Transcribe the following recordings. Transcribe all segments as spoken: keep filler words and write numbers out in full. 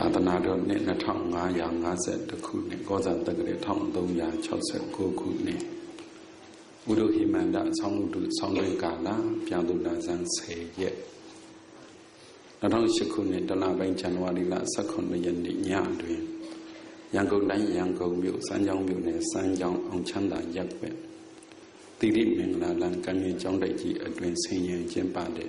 သာသနာတော်နှစ်နှစ်ထောင်ငါးရာငါးဆယ်တစ်ခုနှစ်ကောဇာတက္ကရာတစ်ထောင်သုံးရာခြောက်ဆယ်ကိုးခုနှစ်ဥဒ္ဓဟိမန္တဆောင်းတုဆောင်းတွင်ကာလပြန်သူလာဇန်ဆယ်ရက်နှစ်ထောင်ရှစ်ခုနှစ်တလပိုင်းဇန်နဝါရီလဆယ့်ခုနှစ်ရက်နေ့ညတွင်ရန်ကုန်တိုင်းရန်ကုန်မြို့စမ်းချောင်းမြို့နယ်စမ်းချောင်းအောင်ချမ်းသာရပ်ကွက်တိရိမင်္ဂလာလမ်းကံမြေကျောင်းတိုက်ကြီးအတွင်ဆင်ရင်ကျင်းပတဲ့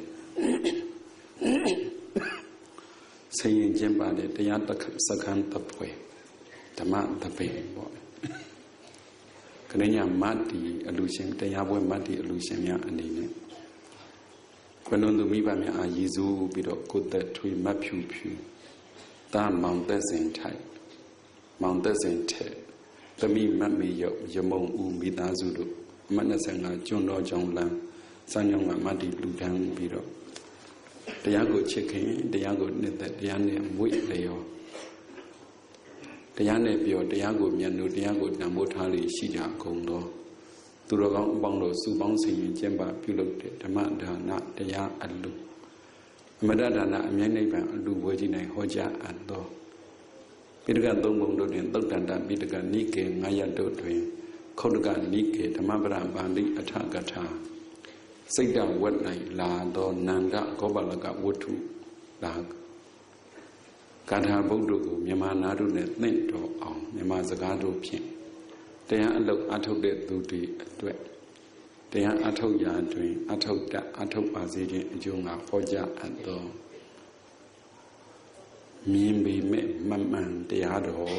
ဆင်ရင်ကျင်းပတဲ့တရားစခန်းတပွဲဓမ္မတပင်ပေါ့ခဏညမတ်တီအလူရှင်တရားပွဲမတ်တီအလူရှင်များအနေနဲ့ဘယ်လိုသူမိဘများအာရည်စူးပြီးတော့ကိုယ်သက်ထွေမတ်ဖြူဖြူတာမောင်သက်စင်ထိုက်မောင်သက်စင်ထဲသမီးမတ်မေရောက်ရမုံဦးမိသားစုတို့အမတ်နှစ်ဆယ်ငါကျွန်းတော်ကြောင့်လမ်းစမ်းကြောင်းကမတ်တီလူတန်းပြီးတော့တရားကိုချစ်ခင်တရားကိုနှစ်သက်တရားနဲ့မွေ့လျော်တရားနဲ့ပြောတရားကိုမြတ်လို့တရားကိုတန်ဖိုးထားလို့ရှိကြကုန်တော့သူတော်ကောင်းအပေါင်းတို့စုပေါင်းဆင်ရင်ကျင့်ပါပြုလုပ်တဲ့ဓမ္မဒါနတရားအလူအမတဒါနအမြဲနိဗ္ဗာန်အလူဝေကြီးနိုင်ဟောကြားအပ်သောပိဋကသုံးပုံတို့တွင်သုတ်တန္တပိဋကနိကေငါးရတို့တွင်ခုတ်တကနိကေဓမ္မပဒပါဠိအထကထာစိတ်တဝတ်၌လာသောနန္ဒဂောပါလကဝတ္ထုလာကာထာဘုဒ္ဓကိုမြန်မာနာတို့နဲ့သင့်တော်အောင်မြန်မာစကားတို့ဖြင့်တရားအလုပ်အထုတ်တဲ့သူတွေအတွက်တရားအထုတ်ရာတွင်အထုတ်တအထုတ်ပါစေခြင်းအကျိုးငါဟောကြားအပ်သောမြင်ပေမဲ့မမှန်တရားတော်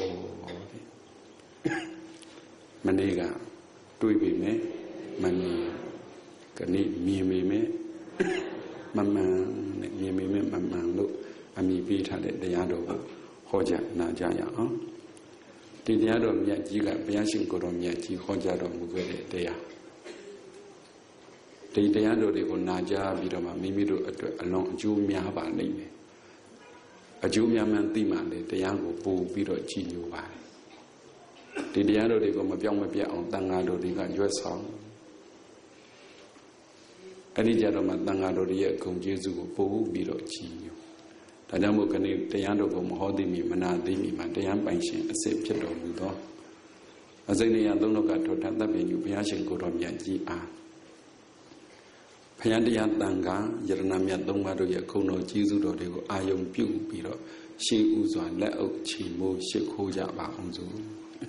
မနေ့ကတွေ့ပေမဲ့မမြင်ကနေ့မြင်ပေမဲ့မမှန်နဲ့မြင်ပေမဲ့မမှန်လို့အမိပေးထားတဲ့တရားတော်ကိုဟောကြားနာကြရအောင်ဒီတရားတော်မြတ်ကြီးကဘုရားရှင်ကိုယ်တော်မြတ်ကြီးဟောကြားတော်မူခဲ့တဲ့တရားဒီတရားတော်တွေကိုနာကြားပြီးတော့မှမိမိတို့အတွက်အလွန်အကျိုးများပါလိမ့်မယ်အကျိုးများမှန်သိမှလည်းတရားကိုပို့ပြီးတော့ကြည်ညိုပါတယ်ဒီတရားတော်တွေကိုမပြောင်းမပြတ်အောင်တန်ဃာတော်တွေကရွတ်ဆောင်အဲ့ဒီကြတော့မှတန်ဃာတော်တွေရဲ့ဂုဏ်ကျေးဇူးကိုပို့ပြီးတော့ကြည်ညိုဒါကြောင့်မို့ခဏတရားတော်ကိုမဟောသိမီမနာသိမီမှာတရားပိုင်ရှင်အစစ်ဖြစ်တော်မူသောအစိမ့်နေရသုံးတော်ကထောထသဗ္ဗညုဘုရားရှင်ကိုယ်တော်မြတ်ကြီးအားဘုရားတရားတန်ခါယရဏမြတ်သုံးပါးတို့ရဲ့ခုံတော်ကျေးဇူးတော်တွေကိုအာယုံပြုပြီးတော့ရှေးဥစွာလက်အုပ်ချီမိုးရှ िख ိုးကြပါအောင်စို့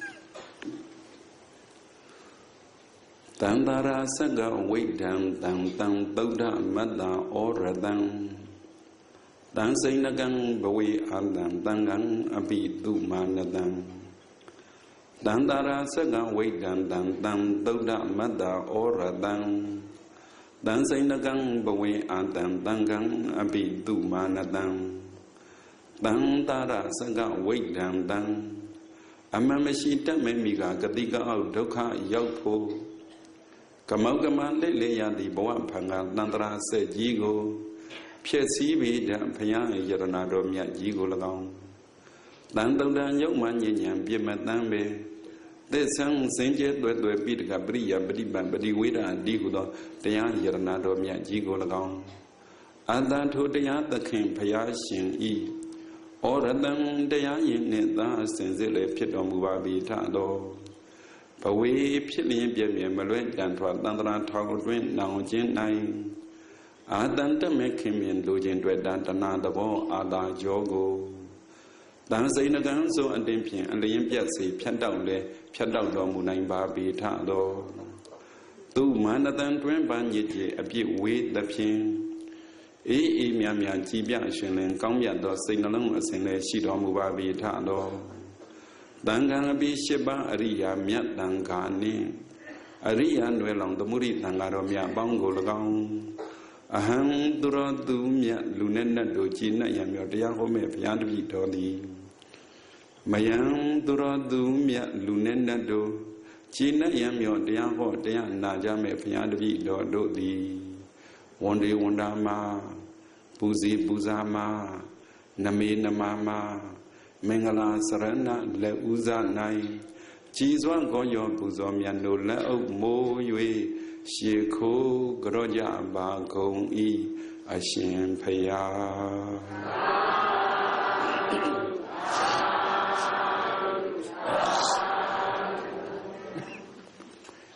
တန္တရာစကဝိဒံတံတံသုဒ္ဓမတ္တဩရတံတံစိဏကံဘဝေအာတံတံကံအပိတုမာနတံတန္တရာစကဝိဒံတံတံသုဒ္ဓမတ္တဩရတံတံစိဏကံဘဝေအာတံတံကံအပိတုမာနတံတန္တရာစကဝိဒံတံအမှန်မရှိတတ်မဲ့မိကဂတိကအောက်ဒုက္ခရောက်ဖို့ကမောကမလက်လေရသည်ဘဝဖန်ကတန္တရာဆက်ကြီးကိုဖြစ်စည်းပြီးတဲ့ဘုရားယရဏတော်မြတ်ကြီးကို၎င်းတန်တုံတန်ရုပ်မှညဉ့်ညံပြမတန်းပဲသစ္ဆံစင်ကြဲတွေ့တွေ့ပိဋကပရိယပฏิပံပฏิဝေဒအဒီဟုသောတရားယရဏတော်မြတ်ကြီးကို၎င်းအတန်ထိုတရားသခင်ဘုရားရှင်ဤဩရတံတရားရင်နှင့်သာအစဉ်စစ်လည်းဖြစ်တော်မူပါပြီထတော်ဘဝေဖြစ်လျင်ပြည့်မြဲမလွဲတန်ထွာတန္တရာထောင်တွင်နောင်ခြင်းနိုင်အာတန်တမေခင်မြင်လူချင်းတွေ့တန်တနာသဘောအာသာယောကိုတန်စိဏကံဆိုအတင်းဖြင့်အလျင်ပြတ်စေဖြတ်တောက်လဲဖြတ်တောက်တော်မူနိုင်ပါပေထတော်သူမာနတန်တွင်ပန်းညစ်ကြီးအပြစ်ဝေးသဖြင့်အေးအေးမြမြကြည်ပြရှင်လင်ကောင်းမြတ်သောစိတ်နှလုံးအစဉ်လည်းရှိတော်မူပါပေထတော်တန်ခါအပိရှိပါအရိယာမြတ်တန်ခါနှင့်အရိယာနွယ်လောင်သမုဒိတန်ခါတော်မြတ်ပေါင်းကို၎င်းအဟံသူရသူမြတ်လူနဲ့နတ်တို့ကြည်နတ်ရံမြောတရားဟောမဲ့ဘုရားတပည့်တော်သည်မယံသူရသူမြတ်လူနဲ့နတ်တို့ကြည်နတ်ရံမြောတရားဟောတရားနာကြမဲ့ဘုရားတပည့်တော်တို့သည်ဝန်ဒီဝန်တာမှာပူစီပူဇာမှာနမေနမမှာမင်္ဂလာစရဏလက်ဥဇ၌ကြည်စွမ်းကောရောပူဇော်မြတ်တို့လက်အုပ်မိုး၍ရှေခိုးကြောကြပါကုန်ဤအရှင်ဖယား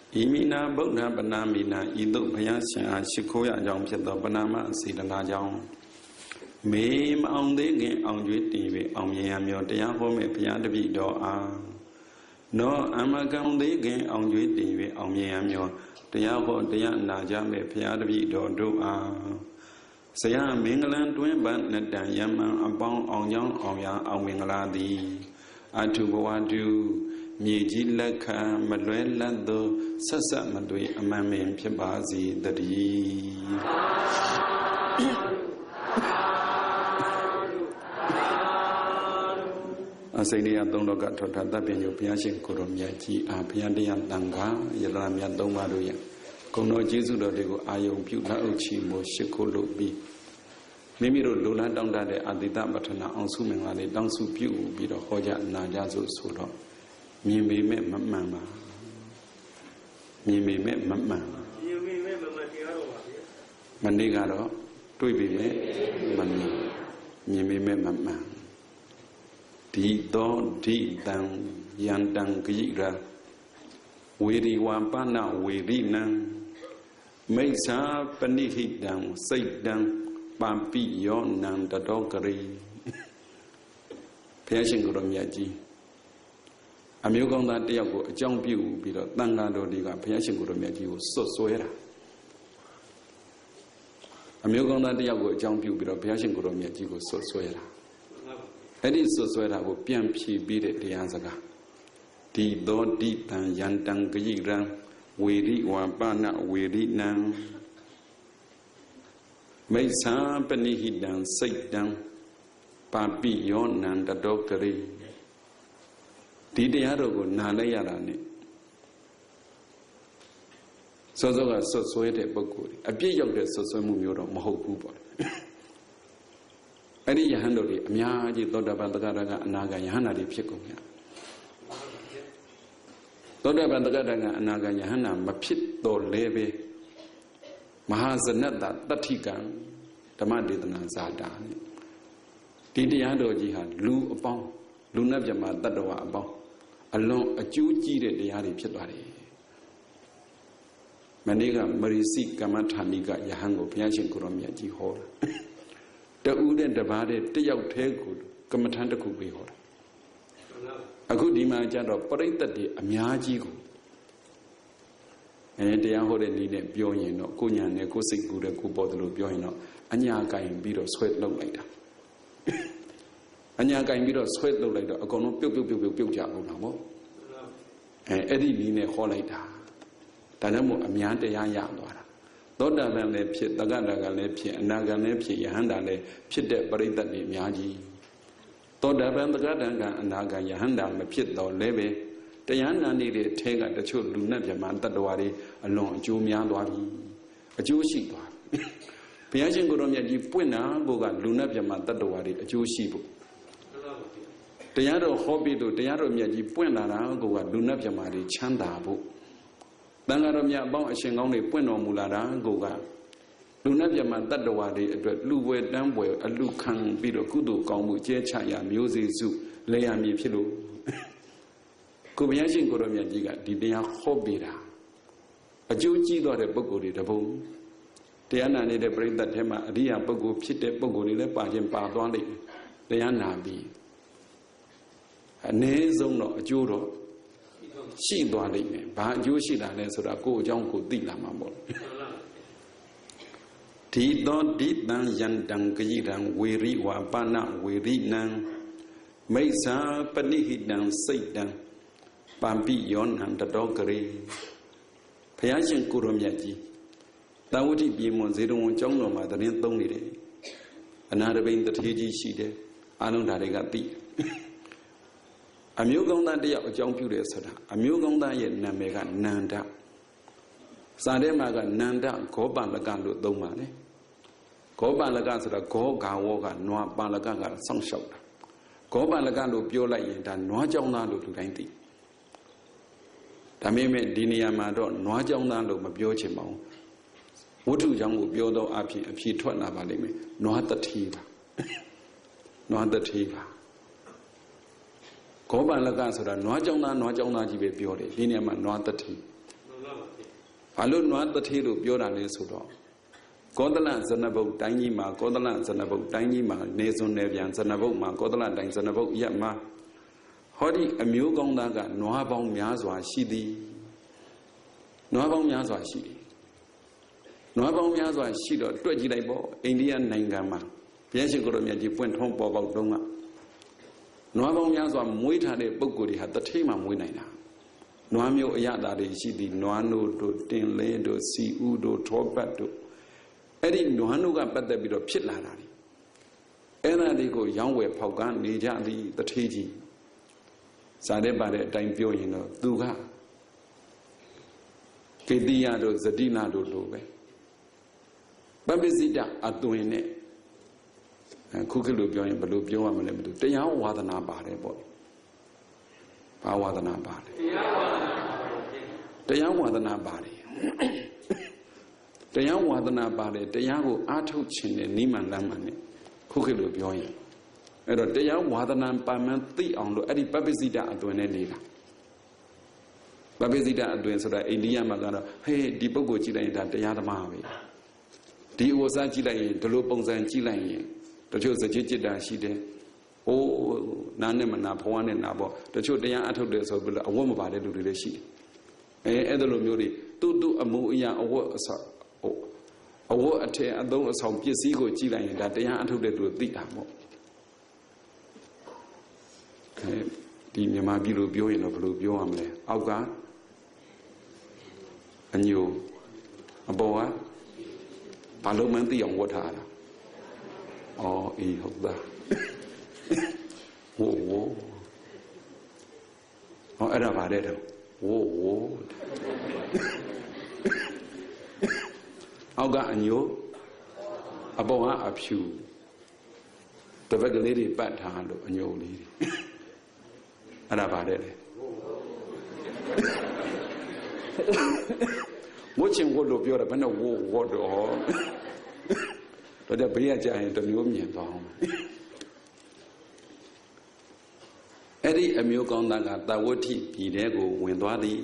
Imina Buddha Banamina, Idu Payasha, Shikoya Jong Pito Banama, Sidana Jong. Me on the game on you T V, on Yamio, the Yahome Pianabi do ah. No, I'm a gun the game on you T V, on Yamio, the Yaho, the Yanajame Pianabi do do ah. Say I'm Mingland twin band, let the Yaman upon on young on yang on Mingladi. I to go do. Miji Laka, Maduela do Sasa Madui, a mammy Piabazi, the D. I say, I don't look at Tata Pinu Piashin Kurumyachi, a Piadian Danga, Yalamia Domaruya. Kono Jesu do Dego Ayo Puta Uchi, Moshikolo B. Mimiro Lula down that at the Dabatana on Suming, down su Pu, be the Hoja Najazo Suro. Me me me mama. Me me me mama. Mandigaro, two be me, money. Me me me mama. Di do di dang, yan dang gira. Weary wampana, weary nang. Make sa paniki down, say down, bampi yon nang the doggery. Passion Gurumyaji. A Mugon that day ago, a young pew, be the Tanga Dodiga, Piashin Gurumeti, so swear. A Mugon that day ago, a young pew, be the Piashin Gurumeti, so swear. And it's so swear I will pian P beat it the Anzaga. Di do deep and Yantang Giran, we read one banner, we read now. Make some penny hit down, sit down, Papi yon and the doctory. Didiarogo Nalayarani. So so so sweated Bokuri. A big of the social mumuro Mohokuba. Any handle, Miaji, Doda Bandagaraga, Naga, Yana, the Piconia. Doda Bandagaraga, Naga, Yana, Mapit, do leve Mahazanata, Tatigan, the Mandidana Zadani. Didiado Jihad, Lu upon Luna Jama, Dadawa about. Along a Jew cheated the Yari Pitari. Maniga Marisi Kamatamiga Yahango Piashin Kuromia Jihor. The Uden divided the Yau Tegud, Kamatanda could be hor. A good imagine of Paritati, Amiajigo. And they are holding needed Bioino, Kunya, Nekosik Good and Kubodlu Bioino, Anyaka in Bido sweat look like that. Anyaka in Bido sweat look like that, a cono piu piu piu piu jabo. And Eddie Nine Holida. Tanamu Amiante Yayadora. Doda Vale Pit, Dagadaga Lepi, and Naga Lepi, Yahanda Le, Pit de Barita de Miaji. Doda Vandagadaga and Naga Yahanda, the Pit do Leve. The Yana needed take at the children of Yamanta Doari along Jumia Dwari. A Jewish Piajan Gurumia Puena, Boga, Luna Yamanta Doari, a Jewish. The Yado hobby to the Yado Miaji Puena, Goa, Luna Yamari, Chandabu. Dangaramia Bon, a Shingoni Pueno Mulara, Goga. Luna Yamanta Doari, a Luwe Damwe, a Lukan, Bido Kudu, Gomu, Chaya, Music Zoo, Leami Pilu. Kubiashin Gurumia Giga, Didia Hobira. A Juji got a Bogori the bone. The Anna need a break that Hema, Ria Bogo, Pite Bogori, the Pajin Pardoni, the Anna be. A Nezono, a Juro. She dwelling, but Jushida Nesura go Jonko Dila Mambo. Ti don't deep down Yan Dangidan, we read Wabana, we read Nan. Mesa, Panihi down, sit down. Bambi yon and the doggery. Piashin Kurumyaji. That would be Monzero Jongo, Mother in Tongi. Another being the T G she did. I don't know that I got the. A Mugonda de Jong Pudesada. A Mugonda yet Namega Nanda. Sademaga Nanda, Koba Lagando Domane. Koba Lagasada, Go Gawoga, Noa Balagaga, Song Shout. Koba Lagando Biola and Noa Jonado to ninety. Tameme Dinia Mado, Noajong Mabiochimo. Utu Jangu Biodo Api, a P Twana Valime, Noata Tiva. Noata Tiva. Koba Lagasura, Noajona, Noajona Jibe Biode, Dinia Noata Tea. ဘာလို့နွားတထေးလို့ပြောတာလဲဆိုတော့ကောသလဇနဘုတ်တိုင်းကြီးမှာကောသလဇနဘုတ်တိုင်းကြီးမှာနေစွန်နေပြန်ဇနဘုတ်မှာကောသလတိုင်းဇနဘုတ်ရက်မှာဟောဒီအမျိုးကောင်းသားကနွားပေါင်းများစွာရှိသည်နွားပေါင်းများစွာရှိတယ်နွားပေါင်းများစွာရှိတော့တွက်ကြည့်လိုက်ပေါ့အိန္ဒိယနိုင်ငံမှာဘုရားရှိခိုးတော်မြတ်ကြီးပွင့်ထုံးပေါ်ပေါက်တုန်းကနွားပေါင်းများစွာမွေးထားတဲ့ပုဂ္ဂိုလ်တွေဟာတထိတ်မှမွေးနိုင်တာနွားမျိုးအရသာတွေရှိသည်နွားနို့တို့တင်လင်းတို့စီဥတို့ထောပတ်တို့အဲ့ဒီနွားနို့ကပတ်သက်ပြီးတော့ဖြစ်လာတာလေအဲ့ဒါတွေကိုရောင်းဝယ်ဖောက်ကားနေကြသည်တထိတ်ကြီးဇာတဲ့ပါတဲ့အတိုင်းပြောရင်တော့သူကကေတိယတို့ဇတိနာတို့လိုပဲပပ္ပစိတအသွင်နဲ့ခုခေတ်လိုပြောရင်ဘယ်လိုပြောရမလဲမသိဘူးတရားဝါဒနာပါတယ်ပေါ့ဘာဝါဒနာပါတယ်တရားဝါဒနာပါတယ်တရားဝါဒနာပါတယ်တရားကိုအားထုတ်ခြင်းနဲ့နိမန်လမ်းမှန်နဲ့ခုခေတ်လိုပြောရင်အဲ့တော့တရားဝါဒနာပါမှန်သိအောင်လို့အဲ့ဒီပပ္ပစိတအသွင်နဲ့နေတာပပ္ပစိတအသွင်ဆိုတာအိန္ဒိယမှာကတော့ဟေးဒီပုဂ္ဂိုလ်ကြည့်လိုက်ရင်ဒါတရားသမားပဲဒီဥစ္စာကြည့်လိုက်ရင်ဒီလိုပုံစံကြည့်လိုက်ရင်တချို့စကြစ်จิตတာရှိတယ်။အိုးနာနဲ့မနာဘဝနဲ့နာပေါ့တချို့တရားအထုတ်တယ်ဆိုပြီးတော့အဝတ်မပါတဲ့လူတွေလည်းရှိတယ်။အဲအဲ့လိုမျိုးတွေတူတူအမှုအရာအဝတ်အဆောအဝတ်အထည်အသုံးအဆောင်ပစ္စည်းကိုကြည့်လိုက်ရင်ဒါတရားအထုတ်တဲ့သူသိတာပေါ့။အဲဒီမြန်မာပြည်လိုပြောရင်တော့ဘယ်လိုပြောရမလဲ။အောက်ကအညိုအပေါ်ကဘာလို့မှန်းသိအောင်ဝတ်ထားတာ။အော်အေးဟုတ်သားဝိုးဝိုးဟောအဲ့ဒါဗါတဲ့တော့ဝိုးဝိုးအောက်ကအညိုအပေါ်ကအဖြူတပတ်ကလေးတွေပတ်ထားလို့အညိုလေးတွေအဲ့ဒါဗါတဲ့လေဝတ်ချင်ဝတ်လို့ပြောတာဘယ်နဲ့ဝိုးဝတ်တော့တော့တဲ့ဘေးကကြာရင်တမျိုးမြင်သွားအောင်အဲ့ဒီအမျိုးကောင်းသားကတာဝဋ္ဌိပြည်ထဲကိုဝင်သွားသည်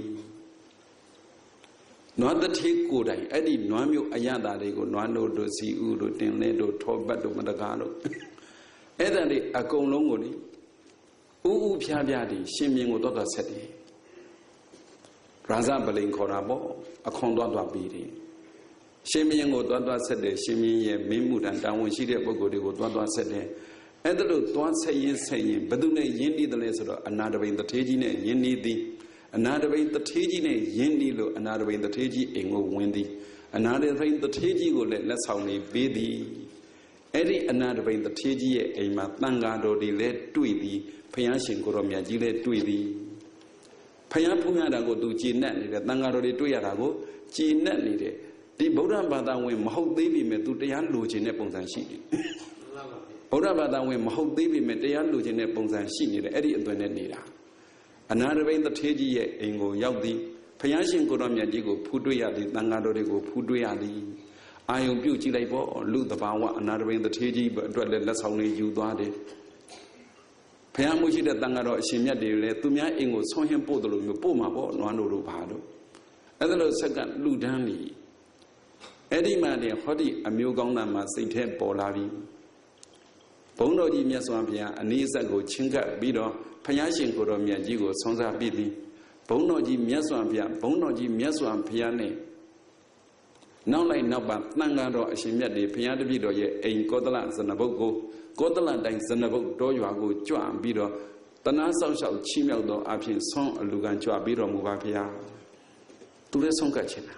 နွားတထေးကိုယ်တိုင်အဲ့ဒီနွားမျိုးအရသာတွေကိုနွားနို့တို့စီဥတို့တင်လဲတို့ထောပတ်တို့မတကားတို့အဲ့ဒါတွေအကုန်လုံးကိုလေဥဥဖြားဖြားဒီရှင်မြင်းကိုတော့တော့ဆက်တယ်ရာဇပလိန်ခေါ်တာပေါ့အခွန်တော့တော့ပြီးတယ်ရှင်မင်းကိုတွားတွားဆက်တယ်ရှင်မင်းရဲ့မင်းမှုတန်တာဝန်ရှိတဲ့ပုဂ္ဂိုလ်တွေကိုတွားတွားဆက်တယ်အဲ့ဒါလို့တွားဆက်ရင်ဆက်ရင်ဘယ်သူနဲ့ယဉ်နီးတယ်လဲဆိုတော့အနာတပိန်တထေးကြီးနဲ့ယဉ်နီးသည်အနာတပိန်တထေးကြီးနဲ့ယဉ်နီးလို့အနာတပိန်တထေးကြီးအိမ်ကိုဝင်သည်အနာတပိန်တထေးကြီးကိုလည်းလက်ဆောင်နေပေးသည်အဲ့ဒီအနာတပိန်တထေးကြီးရဲ့အိမ်မှာတန်ဃာတော်တွေလည်းတွေ့သည်ဘုရားရှင်ကိုရောမြတ်ကြီးလည်းတွေ့သည်ဘုရားဖုံးရတာကိုသူကြည်နက်နေတယ်တန်ဃာတော်တွေတွေ့ရတာကိုကြည်နက်နေတယ်ဒီဗုဒ္ဓဘာသာဝင်မဟုတ်သေးပြီမဲ့သူတရားလိုချင်တဲ့ပုံစံရှိတယ်ဗုဒ္ဓဘာသာဝင်မဟုတ်သေးပြီမဲ့တရားလိုချင်တဲ့ပုံစံရှိနေတယ်အဲ့ဒီအသွင်နဲ့နေတာအနာတပိန်တထေးကြီးရဲ့အိမ်ကိုရောက်သည်ဘုရားရှင်ကိုရောမြတ်ကြီးကိုဖူးတွေ့ရသည်တန်ဃာတော်တွေကိုဖူးတွေ့ရသည်အာယုံပြုတ်ကြည့်လိုက်ပေါ့လူတဘာဝအနာတပိန်တထေးကြီးအတွက်လည်းလက်ဆောင်တွေယူသွားတယ်ဘုရားမှုရှိတဲ့တန်ဃာတော်အရှင်မြတ်တွေလည်းသူများအိမ်ကိုဆွန့်ဟင်းပို့တယ်လို့မျိုးပို့မှာပေါ့နွားနို့တို့ဘာလို့အဲ့ဒါလို့ဆက်ကလူဒန်းနေအဲ့ဒီမှာတည်းဟောဒီအမျိုးကောင်းသားမှာစိတ်ထဲပေါ်လာပြီဘုန်းတော်ကြီးမြတ်စွာဘုရားအနည်းဆက်ကိုချင်းကပ်ပြီးတော့ဘုရားရှင်ကိုယ်တော်မြတ်ကြီးကိုဆွမ်းစားပြီးသည်ဘုန်းတော်ကြီးမြတ်စွာဘုရားဘုန်းတော်ကြီးမြတ်စွာဘုရားနဲ့နောက်လိုက်နောက်ပါတန်ဃာတော်အရှင်မြတ်တွေဘုရားတပည့်တော်ရဲ့အိမ်ကောသလဇနဘုတ်ကိုကောသလတိုင်းဇနဘုတ်တော်ရွာကိုကြွပြီးတော့တနာဆောက်ရှောက်ချီးမြှောက်သောအဖြစ်ဆွမ်းအလူကံကြွပြီးတော်မူပါဘုရားသူလည်းဆုံးကတ်ချင်တာ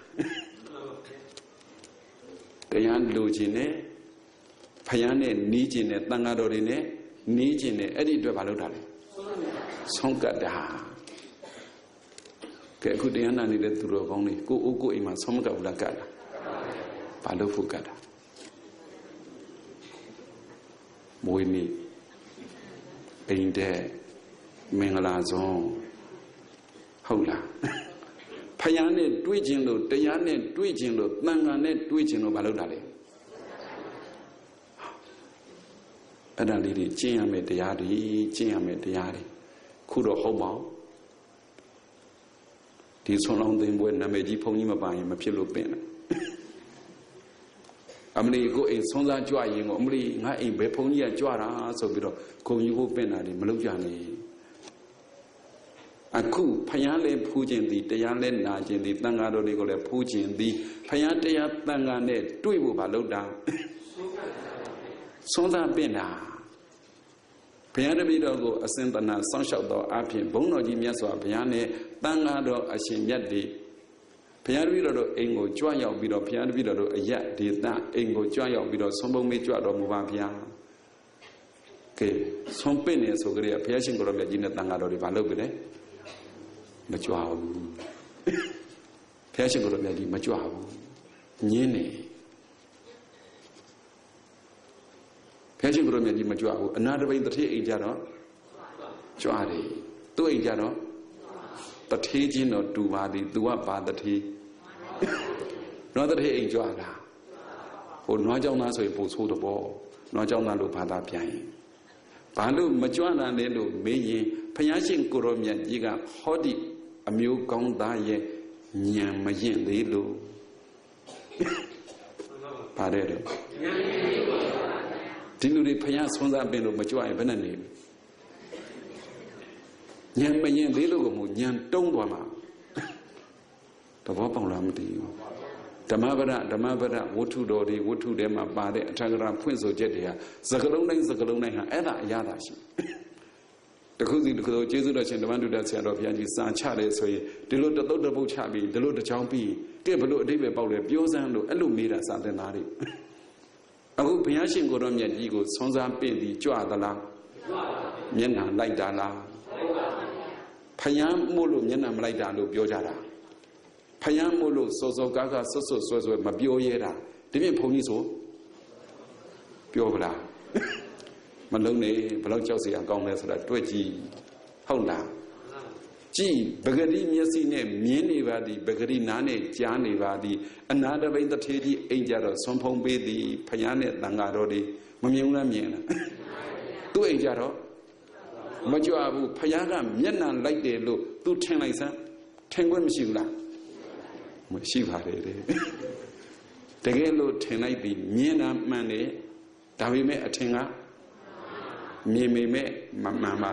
တရားလိုချင်တယ်ဖယားနဲ့နီးချင်တယ်တန်ဃာတော်တွေနဲ့နီးချင်တယ်အဲ့ဒီအတွက်ဘာလုပ်တာလဲဆုံးကတ်တာကဲအခုတရားနာနေတဲ့သူတော်ကောင်းတွေကိုအိုးကိုအိမ်မှာဆုံးမကတ်ဘူးလားကတ်တာဘာလို့ဖို့ကတ်တာမွေးနေ့အိမ်တဲ့မင်္ဂလာဆုံးဟုတ်လားဖယားနဲ့တွေ့ခြင်းလို့တရားနဲ့တွေ့ခြင်းလို့သံဃာနဲ့တွေ့ခြင်းလို့မလုပ်တာလေအဲ့ဒါလေးတွေကျင့်ရမယ်တရားတွေကျင့်ရမယ်တရားတွေခုတော့ဟုတ်ပါဘူးဒီဆွန်လောင်းသိမ်းပွဲနာမည်ကြီးဘုန်းကြီးမပါရင်မဖြစ်လို့ပင်တယ်အမလီကိုအိမ်ဆွမ်းစားကြွရင်ကိုအမလီငါအိမ်ဘယ်ဘုန်းကြီးကကြွတာဆိုပြီးတော့ခုံကြီးကိုပင်တာတွေမလုပ်ကြနဲ့အခုဖယားလည်းဖူးခြင်းသည်တရားလည်းနာခြင်းသည်တန်ဃာတော်တွေကိုလည်းဖူးခြင်းသည်ဖယားတရားတန်ဃာနဲ့တွေ့ဖို့မလုပ်တာဆွမ်းစားပင်တာဘုရားတပည့်တော်ကိုအစင်တနာစောင့်ရှောက်တော်အပြင်ဘုန်းတော်ကြီးမြတ်စွာဘုရားနဲ့တန်ဃာတော်အရှင်မြတ်တွေဘုရားတပည့်တော်တို့အိမ်ကိုကြွရောက်ပြီးတော့ဘုရားတပည့်တော်တို့အယက်ဒေသအိမ်ကိုကြွရောက်ပြီးတော့ဆုံးပုံမေးကြွတော်မူပါဗျာကဲဆုံးပင့်နေဆိုကြတဲ့ဘုရားရှင်ကိုရောမြတ်ကြီးနဲ့တန်ဃာတော်တွေဘာလုပ်ပြီလဲမကြွဘူးဘုရားရှင်ကိုရောမြတ်ကြီးမကြွဘူးညင်းနေဘုရားရှင်ကိုရောမြတ်ကြီးမကြွဘူးအနာတပိန်တထေးအိမ်ကြတော့ကြွတယ်သူ့အိမ်ကြတော့တထေးချင်းတော့တူပါသည်သူကပါတထေးနွားတထေးအိမ်ကြွတာဟိုနွားကြောင်းသားဆိုရင်ပို့ဆိုးတော့ပေါ့နွားကြောင်းသားလို့ဘာသာပြန်ရင်ဘာလို့မကြွတာလဲလို့မေးရင်ဘုရားရှင်ကိုရောမြတ်ကြီးကဟောဒီအမျိုးကောင်းသားရဲ့ဉာဏ်မရင်သေးလို့ပါတယ်တော့ဒီလူတွေဖျားဆွမ်းစားပင်လို့မကြွရင်ဘယ်နဲ့နေဉာဏ်မရင်သေးလို့ကမို့ဉာဏ်တုံးသွားမှာတဘောပေါက်လားမသိဘူးဓမ္မပဒဓမ္မပဒဝတ္ထုတော်တွေဝတ္ထုထဲမှာပါတဲ့အထက်ကရာဖွင့်ဆိုချက်တွေကစကလုံးတိုင်းစကလုံးတိုင်းဟာအဲ့ဒါအရသာရှိတခုစီတခုကျေးဇူးတော်ရှင်ဓမ္မတုဒ္ဒဆရာတော်ဘုရားကြီးစာချတယ်ဆိုရင်ဒီလိုတသုတ်တပုတ်ချပြီးဒီလိုတစ်ချောင်းပြီးကဲဘလို့အတိတ်ပဲပေါက်လဲပြောစမ်းလို့အဲ့လိုမေးတာစာသင်သားတွေအခုဘုရားရှင်ကိုရောမြတ်ကြီးကိုဆွမ်းစားပင့်ပြီးကြွသလားမျက်နှာလိုက်တာလားဖယံမို့လို့မျက်နှာမလိုက်တာလို့ပြောကြတာဖယံမို့လို့စောစောကားကားဆွတ်ဆွတ်ဆွဲဆွဲမပြောရဲတာဒီပြင်ဘုန်းကြီးဆိုပြောပလားမလုံးနဲ့ဘယ်တော့ကြောက်စရာကောင်းလဲဆိုတာတွေ့ကြည့်ဟုတ်လားကြည်ပဂတိမျက်စိနဲ့မြင်နေပါသည်ပဂတိနားနဲ့ကြားနေပါသည်အနာတပိန်တထေးကြီးအိမ်ကြတော့ဆွန်ဖုံးပေးသည်ဖယားနဲ့တန်ဃာတော်တွေမမြင်ဘူးလားမြင်လားသူ့အိမ်ကြတော့မကြွဘူးဖယားကမျက်နှာလိုက်တယ်လို့သူထင်လိုက်စမ်းထင်ခွင့်မရှိဘူးလားမရှိပါတယ်တဲ့တကယ်လို့ထင်လိုက်ပြီးမြင်တာမှန်တယ်ဒါပေမဲ့အထင်ကမြင်မိမဲ့မမှန်ပါ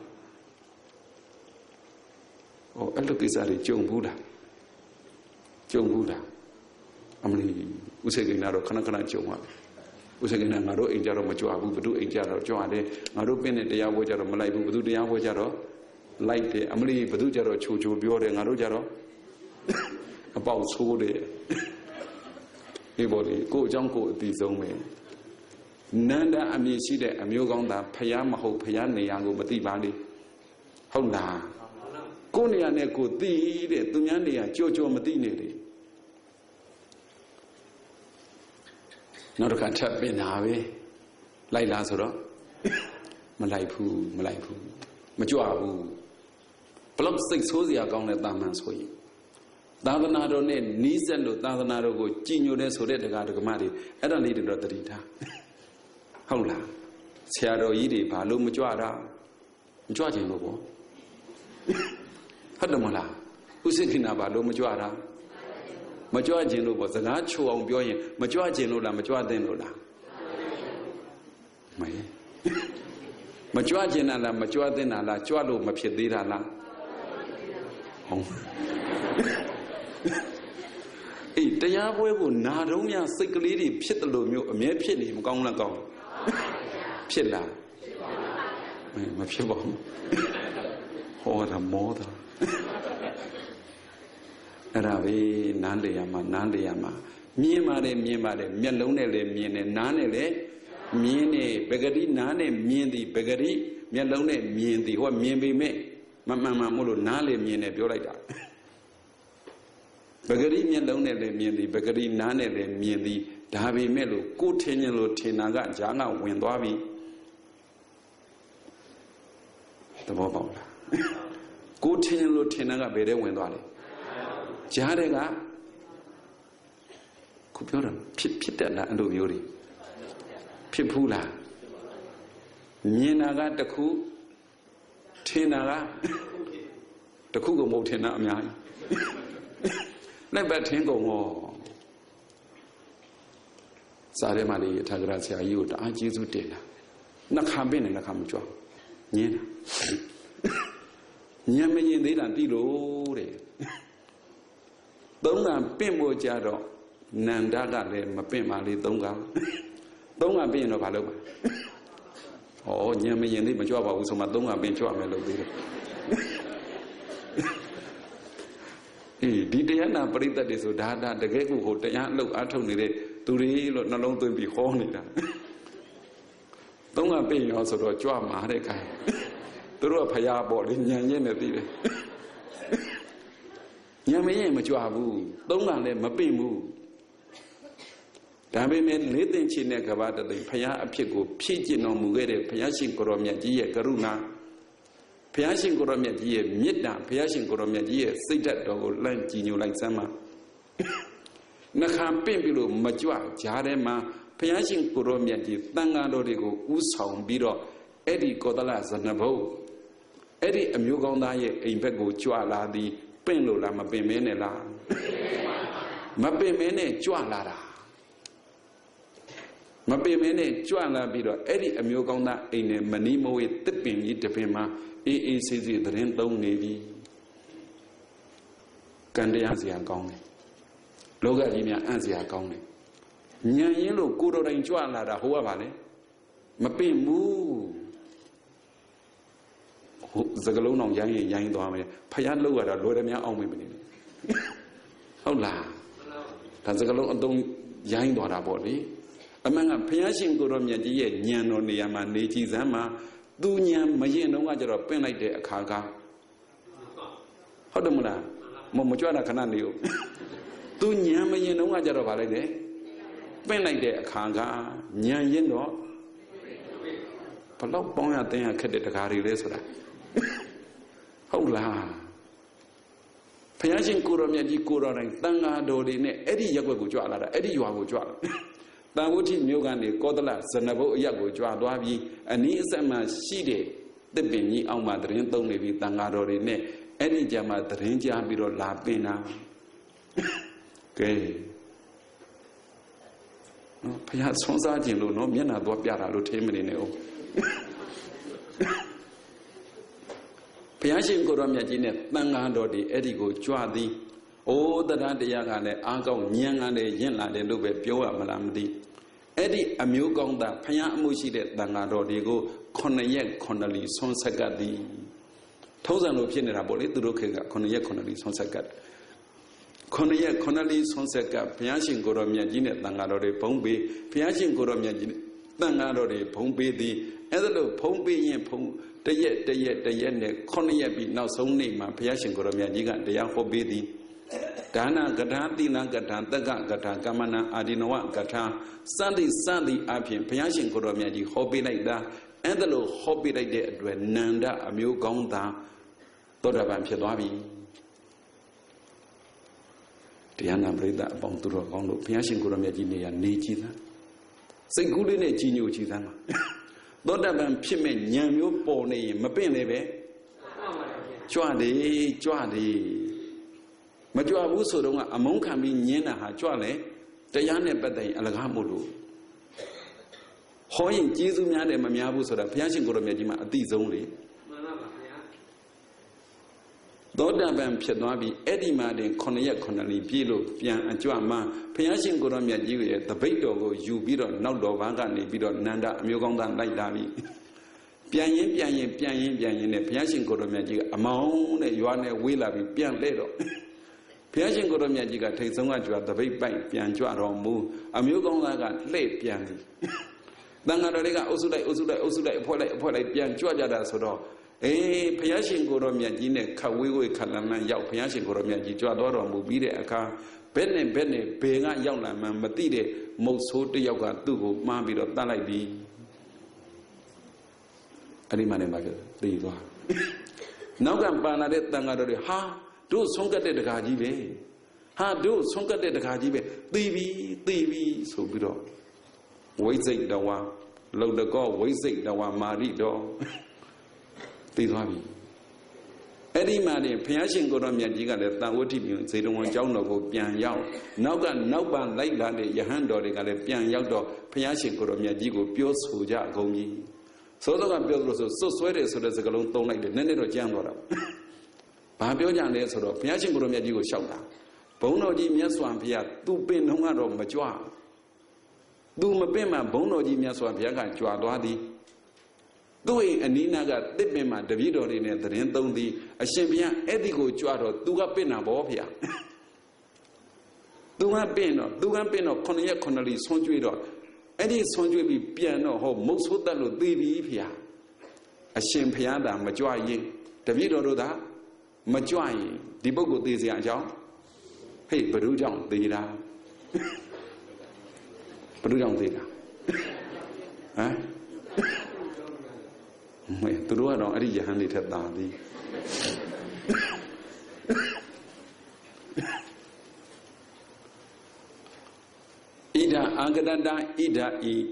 ဟိုအဲ့လိုကိစ္စတွေကြုံဘူးလားကြုံဘူးလားအမလီဥစ္စေကိန်းတော့ခဏခဏကြုံပါဥစ္စေကိန်းငါတို့အိမ်ကြတော့မကြွဘူးဘုသူအိမ်ကြတော့ကြွတယ်ငါတို့ပင်းတဲ့တရားပွဲကြတော့မလိုက်ဘူးဘုသူတရားပွဲကြတော့လိုက်တယ်အမလီဘုသူကြတော့ချိုချိုပြောတယ်ငါတို့ကြတော့အပေါက်ဆိုးတယ်ဒီပေါ်လေကိုအကြောင်းကိုအတိဆုံးပဲနန္ဒအမည်ရှိတဲ့အမျိုးကောင်းသားဖယားမဟုတ်ဖယားနေရာကိုမသိပါလေဟုတ်လားကိုနေရာနဲ့ကိုသိတဲ့သူများနေရာကြောကြောမသိနေတယ်နောက်တစ်ခါထပ်ပြင်တာပဲလိုက်လားဆိုတော့မလိုက်ဘူးမလိုက်ဘူးမကြွဘူးဘလို့စိတ်ဆိုးစရာကောင်းတဲ့တာမန်ဆိုရင်သာသနာတော်နဲ့နီးစပ်လို့သာသနာတော်ကိုကြည်ညိုတဲ့ဆိုတဲ့တရားဓမ္မတွေအဲ့ဒါလေးတွေတော့တတိထားဟုတ်လားဆရာတော်ကြီးတွေဘာလို့မကြွတာမကြွခြင်းလို့ပေါ့ဟုတ်တယ်မလားဥစ္စေခိနာဘာလို့မကြွတာမကြွခြင်းလို့ပေါ့စကားချိုအောင်ပြောရင်မကြွခြင်းလို့လားမကြွသင့်လို့လားမေမကြွခြင်းလားမကြွသင့်တာလားကြွလို့မဖြစ်သေးတာလားဟုတ်အေးတရားပွဲကိုနာတော့များစိတ်ကလေးတွေဖြစ်တယ်လို့မျိုးအမြဲဖြစ်နေမကောင်းလားကောင်းဖြစ်လားမဖြစ်ပါဘူးဟောတာမောတာအဲ့ဒါပဲနားလေရမှာနားလေရမှာမြင်ပါတယ်မြင်ပါတယ်မျက်လုံးနဲ့လည်းမြင်တယ်နားနဲ့လည်းမြင်တယ်ပဂတိနားနဲ့မြင်သည်ပဂတိမျက်လုံးနဲ့မြင်သည်ဟောမြင်ပေမဲ့မမှန်မှန်မို့လို့နားလေမြင်တယ်ပြောလိုက်တာပဂတိမျက်လုံးနဲ့လည်းမြင်သည်ပဂတိနားနဲ့လည်းမြင်သည်ဒါပေမဲ့လို့ကိုယ်ထင်ရင်လို့ထင်တာကဈာကဝင်သွားပြီသဘောပေါက်လားကိုယ်ထင်ရင်လို့ထင်တာကဘယ်ထဲဝင်သွားလဲဈာတဲ့ကခုပြောတာဖြစ်ဖြစ်တယ်လားအဲ့လိုမျိုးတွေဖြစ်ဘူးလားမြင်တာကတစ်ခုထင်တာကတစ်ခုကိုမဟုတ်ထင်တာအများကြီးလက်ပတ်ထင်းကုန်ဟောစားရဲမလေးထာဂရဆရာကြီးကိုတအားကျေးဇူးတင်တာနှခါပင့်နေနှခါမကြွညင်းတာညံမရင်သေးတာတိလို့တဲ့သုံးကပင့်ဖို့ကြတော့နန္ဒကလည်းမပင့်ပါလေသုံးကသုံးကပင့်ရင်တော့ဘာလုပ်ပါဟောညံမရင်သေးမကြွပါဘူးဆိုမှသုံးကပင့်ကြွမယ်လို့ပြီးတယ်အေးဒီတရားနာပရိသတ်တွေဆိုဒါဒါတကယ်ကိုဟိုတရားအလုပ်အားထုတ်နေတဲ့သူတွေလို့နှလုံးသွင်းပြီးဟောနေတာသုံးကပင့်ရောဆိုတော့ကြွမှာတဲ့ခိုင်းသူတို့ကဖျားပေါ့လေညံရင်းနဲ့ပြီးတယ်ညံမရင်မကြွဘူးသုံးကလည်းမပင့်ဘူးဒါပေမဲ့လေးသိင်ချင်တဲ့ကဘာတသိဖျားအဖြစ်ကိုဖြည့်ကျင်တော်မူခဲ့တဲ့ဘုရားရှင်ကိုရောမြတ်ကြီးရဲ့ကရုဏာဘုရားရှင်ကိုရောမြတ်ကြီးရဲ့မေတ္တာဘုရားရှင်ကိုရောမြတ်ကြီးရဲ့စိတ်ဓာတ်တော်ကိုလှမ်းကြည်ညိုလိုက်စမ်းပါနှခါပင့်ပြီးလို့မကြွကြားထဲမှာဘုရားရှင်ကိုရောမြတ်ကြီးတန်ဃာတော်တွေကိုဥဆောင်ပြီးတော့အဲ့ဒီကောသလဇနဘုတ်အဲ့ဒီအမျိုးကောင်းသားရဲ့အိမ်ဘက်ကိုကြွလာသည်ပင့်လို့လားမပင့်မဲနဲ့လားမပင့်မဲနဲ့ကြွလာတာမပင်မင်းနဲ့ကြွလာပြီးတော့အဲ့ဒီအမျိုးကောင်းသားအိမ်နဲ့မနီးမဝေးတစ်ပင်ကြီးတစ်ပင်မှာအေးအေးဆေးဆေးသတင်းသုံးနေပြီကံတရားစရာကောင်းတယ်လောကကြီးများအံ့စရာကောင်းတယ်ညံရင်လို့ကိုယ်တော်တိုင်ကြွလာတာဟိုကပါလေမပင်ဘူးဟိုစကလုံးအောင်ရိုင်းရင်ရိုင်းသွားမယ်ဖယားလောက်ရတာလွယ်တယ်များအောင်မင်းမနေနဲ့ဟုတ်လားဒါစကလုံးအတုံးရိုင်းသွားတာပေါ့လေအမှန်ကဘုရားရှင်ကိုရောမြတ်ကြီးရဲ့ညံတော်နေရာမှာနေကြည်စမ်းမှာသူညံမရင်တော့ကကျတော့ပင့်လိုက်တဲ့အခါကဟုတ်တယ်မလားမမကြွတာခဏနေဦးသူညံမရင်တော့ကကျတော့ဗာလိုက်တယ်ပင့်လိုက်တဲ့အခါကညံရင်တော့ဘလောက်ပေါင်းရတင်းရခက်တဲ့တကားတွေလဲဆိုတာဟုတ်လားဘုရားရှင်ကိုရောမြတ်ကြီးကိုရောတိုင်းတန်ဃာတော်တွေနဲ့အဲ့ဒီရက်ွက်ကိုကြွလာတာအဲ့ဒီရွာကိုကြွလာတန်ဝဋ္ဌိမြို့ကနေကောသလဇနဘုတ်အရက်ကိုကြွားသွားပြီးအနည်းအဆက်မှရှိတဲ့တစ်ပင်ကြီးအောက်မှာသတင်းသုံးနေပြီးတန်ဃာတော်တွေနဲ့အဲ့ဒီကြမှာသတင်းကြားပြီးတော့လာပင်တာကဲနော်ဘုရားဆွမ်းစားခြင်းလို့နော်မျက်နှာသွားပြတာလို့ထင်မနေနဲ့ဦးဘုရားရှင်ကိုရောမြတ်ကြီးနဲ့တန်ဃာတော်တွေအဲ့ဒီကိုကြွားသည်အိုးတရားတရားကလည်းအားကောင်းဉာဏ်ကလည်းရင့်လာတယ်လို့ပဲပြောရမလားမသိအဲ့ဒီအမျိုးကောင်းသားဖယားအမှုရှိတဲ့တန်ဃာတော်တွေကိုခုနှစ်ရက်ခုနှစ်လီဆွမ်းဆက်ကပ်သည်ထုံးစံလိုဖြစ်နေတာပေါ့လေသူတို့ခေတ်ကခုနှစ်ရက်ခုနှစ်လီဆွမ်းဆက်ကပ်ခုနှစ်ရက်ခုနှစ်လီဆွမ်းဆက်ကပ်ဘုရားရှင်ကိုရောမြတ်ကြီးနဲ့တန်ဃာတော်တွေဘုံပေးဘုရားရှင်ကိုရောမြတ်ကြီးနဲ့တန်ဃာတော်တွေဘုံပေးသည်အဲ့ဒါလို့ဘုံပေးရင်ဘုံတရက်တရက်တရက်နဲ့ခုနှစ်ရက်ပြီးနောက်ဆုံးနေ့မှာဘုရားရှင်ကိုရောမြတ်ကြီးကတရားဟောပေးသည်ဒါနကထာတိလကထာတက္ကကထာကမ္မနာအာဒီနဝကထာစသည်စသည်အပြင်ဘုရားရှင်ကိုရောမြတ်ကြီးဟောပေးလိုက်တာအဲ့ဒါလို့ဟောပေးလိုက်တဲ့အတွက်နန္ဒအမျိုးကောင်းသားသောတာပန်ဖြစ်သွားပြီတရားနာပရိသတ်အပေါင်းသူတော်ကောင်းတို့ဘုရားရှင်ကိုရောမြတ်ကြီးနေရာနေကြည်သမ်းစိတ်ကူးလေးနဲ့ကြီးညိုကြည်သမ်းပါသောတာပန်ဖြစ်မဲ့ဉာဏ်မျိုးပေါ်နေရင်မပင့်လည်းပဲကြွတယ်ကြွတယ်မကြွဘူးဆိုတော့ကအမုန်းခံပြီးညင်းတာဟာကြွလဲတရားနဲ့ပတ်သက်ရင်အလကားမို့လို့ဟောရင်ကျေးဇူးများတယ်မများဘူးဆိုတာဘုရားရှင်ကိုရောမြတ်ကြီးမှာအတိဆုံးလေမှန်ပါပါဗျာသောတာပန်ဖြစ်သွားပြီးအဲ့ဒီမှာတင်ခုနှစ်ရက်ခုနှစ်လပြည့်လို့ပြန်အကြွမှဘုရားရှင်ကိုရောမြတ်ကြီးရဲ့တပိတ်တော်ကိုယူပြီးတော့နောက်တော်ဘာကနေပြီးတော့နန္ဒအမျိုးကောင်းသားလိုက်လာပြီပြန်ရင်ပြန်ရင်ပြန်ရင်ပြန်ရင်နဲ့ဘုရားရှင်ကိုရောမြတ်ကြီးကအမောင်းနဲ့ရွာနဲ့ဝေးလာပြီးပြန်လဲတော့ဘုရားရှင်ကိုရောမြတ်ကြီးကထိတ်ဆုံးကကြွားတပိတ်ပိုက်ပြန်ကြွတော်မူအမျိုးကောင်းသားကလှည့်ပြန်သည်တန်ဃာတော်တွေကအုပ်စုလိုက်အုပ်စုလိုက်အုပ်စုလိုက်အဖွဲလိုက်အဖွဲလိုက်ပြန်ကြွကြတာဆိုတော့အေးဘုရားရှင်ကိုရောမြတ်ကြီးနဲ့ခတ်ဝေးဝေးခတ်လန်းလန်းရောက်ဘုရားရှင်ကိုရောမြတ်ကြီးကြွတော်တော်မူပြီးတဲ့အခါဘယ်နဲ့ဘယ်နဲ့ဘယ်ကရောက်လာမှမသိတဲ့မုတ်ဆိုးတစ်ယောက်ကသူ့ကိုမှားပြီးတော့တတ်လိုက်ပြီအဲ့ဒီမှလည်းမဖြစ်သိသွားနောက်ကပန်လာတဲ့တန်ဃာတော်တွေဟာတို့ဆုံးကတ်တဲ့တကားကြီးပဲဟာတို့ဆုံးကတ်တဲ့တကားကြီးပဲသိပြီသိပြီဆိုပြီးတော့ဝိစိတ်တဝါလုံတကောဝိစိတ်တဝါမာရိတော်သိသွားပြီ Eddie Madi, Piashin Goromia Giga, Tawati, Zedon Jono, Pian Yao, Noga, Noban, like that, Yahando, Pian Yao, Piashin Goromia Gigo, Pios, Huja, Gomi. So the Bill was so sweaty, so there's a galon don't like the Nene Jangora. Pabio Jan, sort of Piashin Goromia Gigo Shauta. Bono di Miaswampia, two pin Hungaro, Majua. Do Mabema, Bono di Miaswampia, Juadwadi. Doing a Ninaga, Dipema, the video in the Rentondi, a champion, Edigo Juado, Duga Pena Bopia. Duga Peno, Duga Peno, Conia Connolly, Sonjuido, Eddie Sonju piano, ho, most of the baby Pia. A champianda, Majuai, the video Roda, Majuai, Dibogo Dizia Jow. Hey, Perujang, Dida. Perujang Dida. Huh? Tôi nói đó đi giờ đi thật đà đi. Ida Agadanda Ida I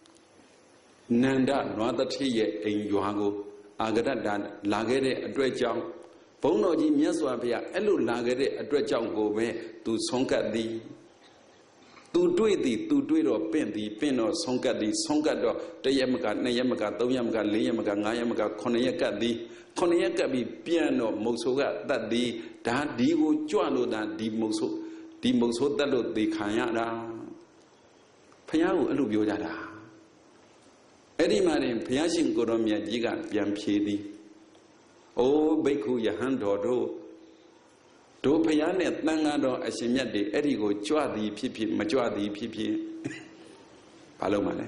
Nanda Nodathiye in Yohago Agadanda Lagere a dredgeon. Bonoji Miaswapia Elu Lagere a dredgeon go me to Sonka di. Tu do it, tu do it or pen the pen or songa di songa do, the Yamaka, Nayamaka, Toyamaka, Layamaka, Nayamaka, Konayaka di, Konayaka be piano, Mosoga, that di, that di wo Juano that di Moso, di Moso that the Kayada Payao Alubiada. Eddie Marin, Piashin Goromia Giga, Piampedi. Oh, Beku Yahando. Do Payanet Nangado as a yadi, Edigo, Juadi, Pipi, Majuadi, Pipi Palomane.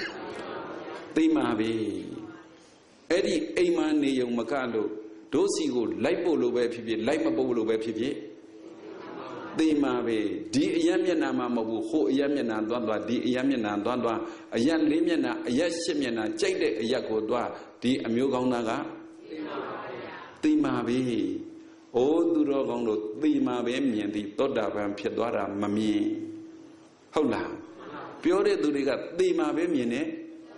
Timabi Eddie Aman Neo Macando, Dosigo, Lipolo by Pipi, Lipabolo by Pipi. Timabi, D. Yamiana Mabu, Ho Yamiana Dondwa, D. Yamiana Dondwa, a young Limiana, a Yashimiana, Jade, a Yakodwa, D. Amugonaga. Timabi. Oh, do Rogondo, Lima Bemian, the Toda and Piedora, Mammy. Hola. Pure do they got Lima Bemian?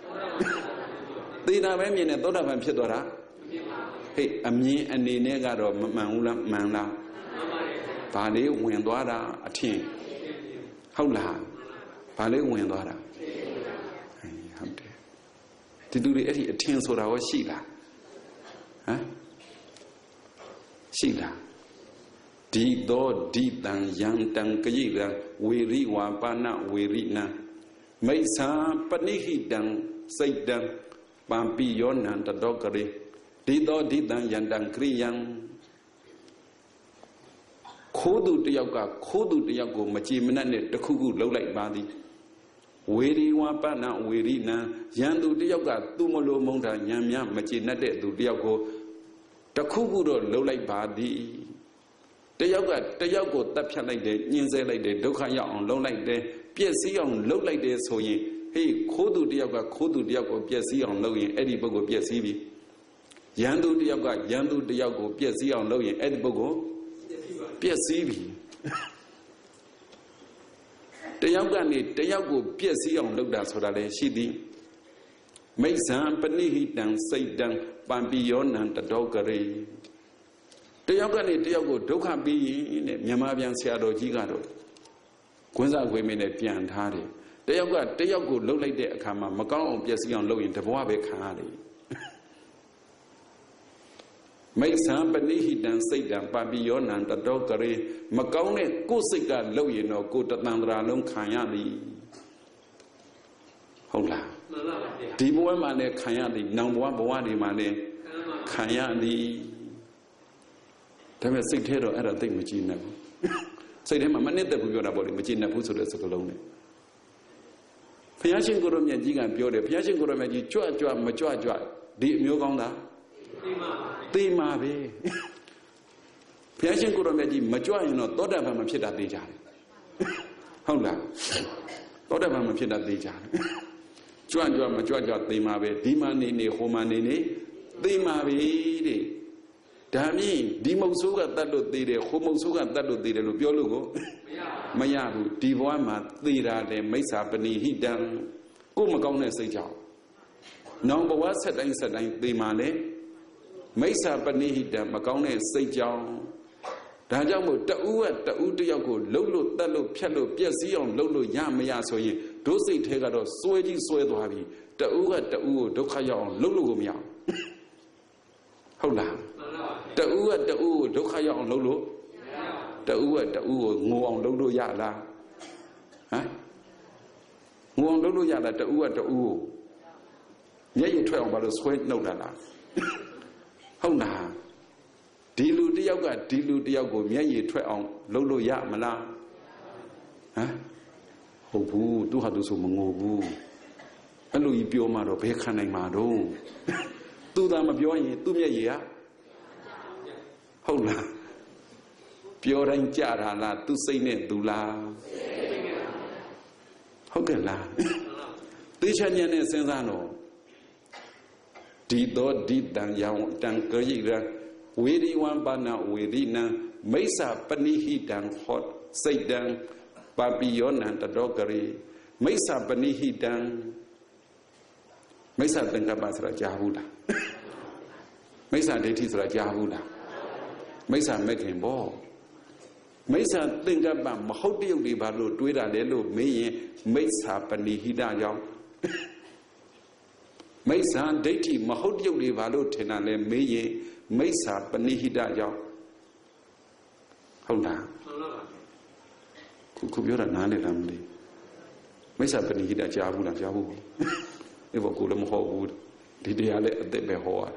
Lina Bemian, Toda and Piedora? Hey, a me and the negaro Maula Manda. Pale Wendora, a tin. Hola. Pale Wendora. To do the eighty attends for our Sheila. Huh? Sheila. Di do di tang yang tang kayiga, weary wapana weary na. Maisa panihi dang, say dang, pampi yon and the doggery. Di do di tang yang tang kriyang. Kodu tiaga, kodu tiago, machiminane, the kugu low like body. Weary wapana weary na, yandu tiaga, tumolo monta, yam yam, machinade, do tiago. The Kubudo low like body. The yoga, the yoga, that like the Ninze like the Dokaya on low like the P S C on low like this. So ye, hey, Kodu Diaga, Kodu Diago, P S C on low in Eddie Bogo, P S C B. Yandu Diaga, Yandu Diago, P S C on low in Eddie Bogo, P S C B. The yoga need the Yago, P S C on low that's what I see thee. Make some panihi down, say down. Pampion and the doggery. The Yogani Diago Doka be in Yamabian Seado Gigado. Quenza women at Pian Hardy. The Yoga, the Yago low like the Akama, Macao, Piasion low in the Boabe Kari. Make some Panihi dan say down Pampion and the doggery. Macone, Kosika, low you know, go to Nandra Long Kayani. Hola. Dibo mane Kayani, Namwa Boani mane Kayani. Tell me, sick hero, I don't think Machina. Say him a minute that we got about Machina Pusso the Socolone. Piashin Goromia Giga and Piode, Piashin Goromia, Chua Chua, Machua Chua, Di Mugonda. Tima be Piashin Goromia, Machua, you know, Toda Mapita Deja. Hola. Toda Mapita Deja. Juan Juan Majuaja, they mabe, Dimani, Homani, they mabe. Dami, Dimosuga, that do the Homosuga, that do the Biologo, Mayabu, Divama, Lira, the Mesa, Bani, he done, Gumagone Seja. Number one said, I said, they mane, မိစ္ဆာပဏိဟိတံမကောင်းတဲ့စိတ်ကြောင့်ဒါကြောင့်မို့တဦးကတဦးတယောက်ကိုလှုပ်လို့တက်လို့ဖြတ်လို့ပြက်စီးအောင်လှုပ်လို့ရမရဆိုရင်ဒုစိတ်ထဲကတော့စွဲကြီးစွဲသွားပြီတဦးကတဦးကိုဒုက္ခရောက်အောင်လှုပ်လို့ကိုမရဟုတ်လားတဦးကတဦးကိုဒုက္ခရောက်အောင်လှုပ်လို့တဦးကတဦးကိုငိုအောင်လှုပ်လို့ရလားဟမ်ငိုအောင်လှုပ်လို့ရလားတဦးကတဦးကိုမျက်ရည်ထွက်အောင်ဘာလို့ဆွဲနှုတ်တာလားဟုတ်လားဒီလူတယောက်ကဒီလူတယောက်ကိုမျက်ရည်ထွက်အောင်လှုပ်လို့ရမလားဟမ်ဟုတ်ဘူးသူဟာသူဆိုမငိုဘူးအဲ့လိုကြီးပြောမှတော့ဘယ်ခံနိုင်မှာတော့သူသာမပြောရင်သူ့မျက်ရည်ကဟုတ်လားပြောတိုင်းကြတာလားသူစိတ်နဲ့သူလားဟုတ်ကဲ့လားသိချင်ဉာဏ်နဲ့စဉ်းစားတော့ဒီတော့ဒီတန်ရောင်တန်ကြိရဝေဒီဝံပါဏဝေဒီနံမိစ္ဆာပဏိဟိတံဟောစိတ်တံပါပိယောနံတတော်ကရေမိစ္ဆာပဏိဟိတံမိစ္ဆာသင်္ကပ္ပဆိုတာကြားဘူးလားမိစ္ဆာဒိဋ္ဌိဆိုတာကြားဘူးလားမိစ္ဆာမဲ့ခင်ပေါ့မိစ္ဆာသင်္ကပ္ပမဟုတ်တရုပ်တွေဘာလို့တွေးတာလဲလို့မေးရင်မိစ္ဆာပဏိဟိတကြောင့်မိစ္ဆာဒိဋ္ဌိမဟုတ်တရုပ်တွေဘာလို့ထင်တာလဲမေးရင်မိစ္ဆာပဏိဟိတကြောင့်ဟုတ်လားခုခုပြောတာနားလည်လားမသိမိစ္ဆာပဏိဟိတကြားဘူးလားကြားဘူးအဲ့ဘောကိုလည်းမဟုတ်ဘူးဒီတရားလည်းအသက်ပဲဟောရတာ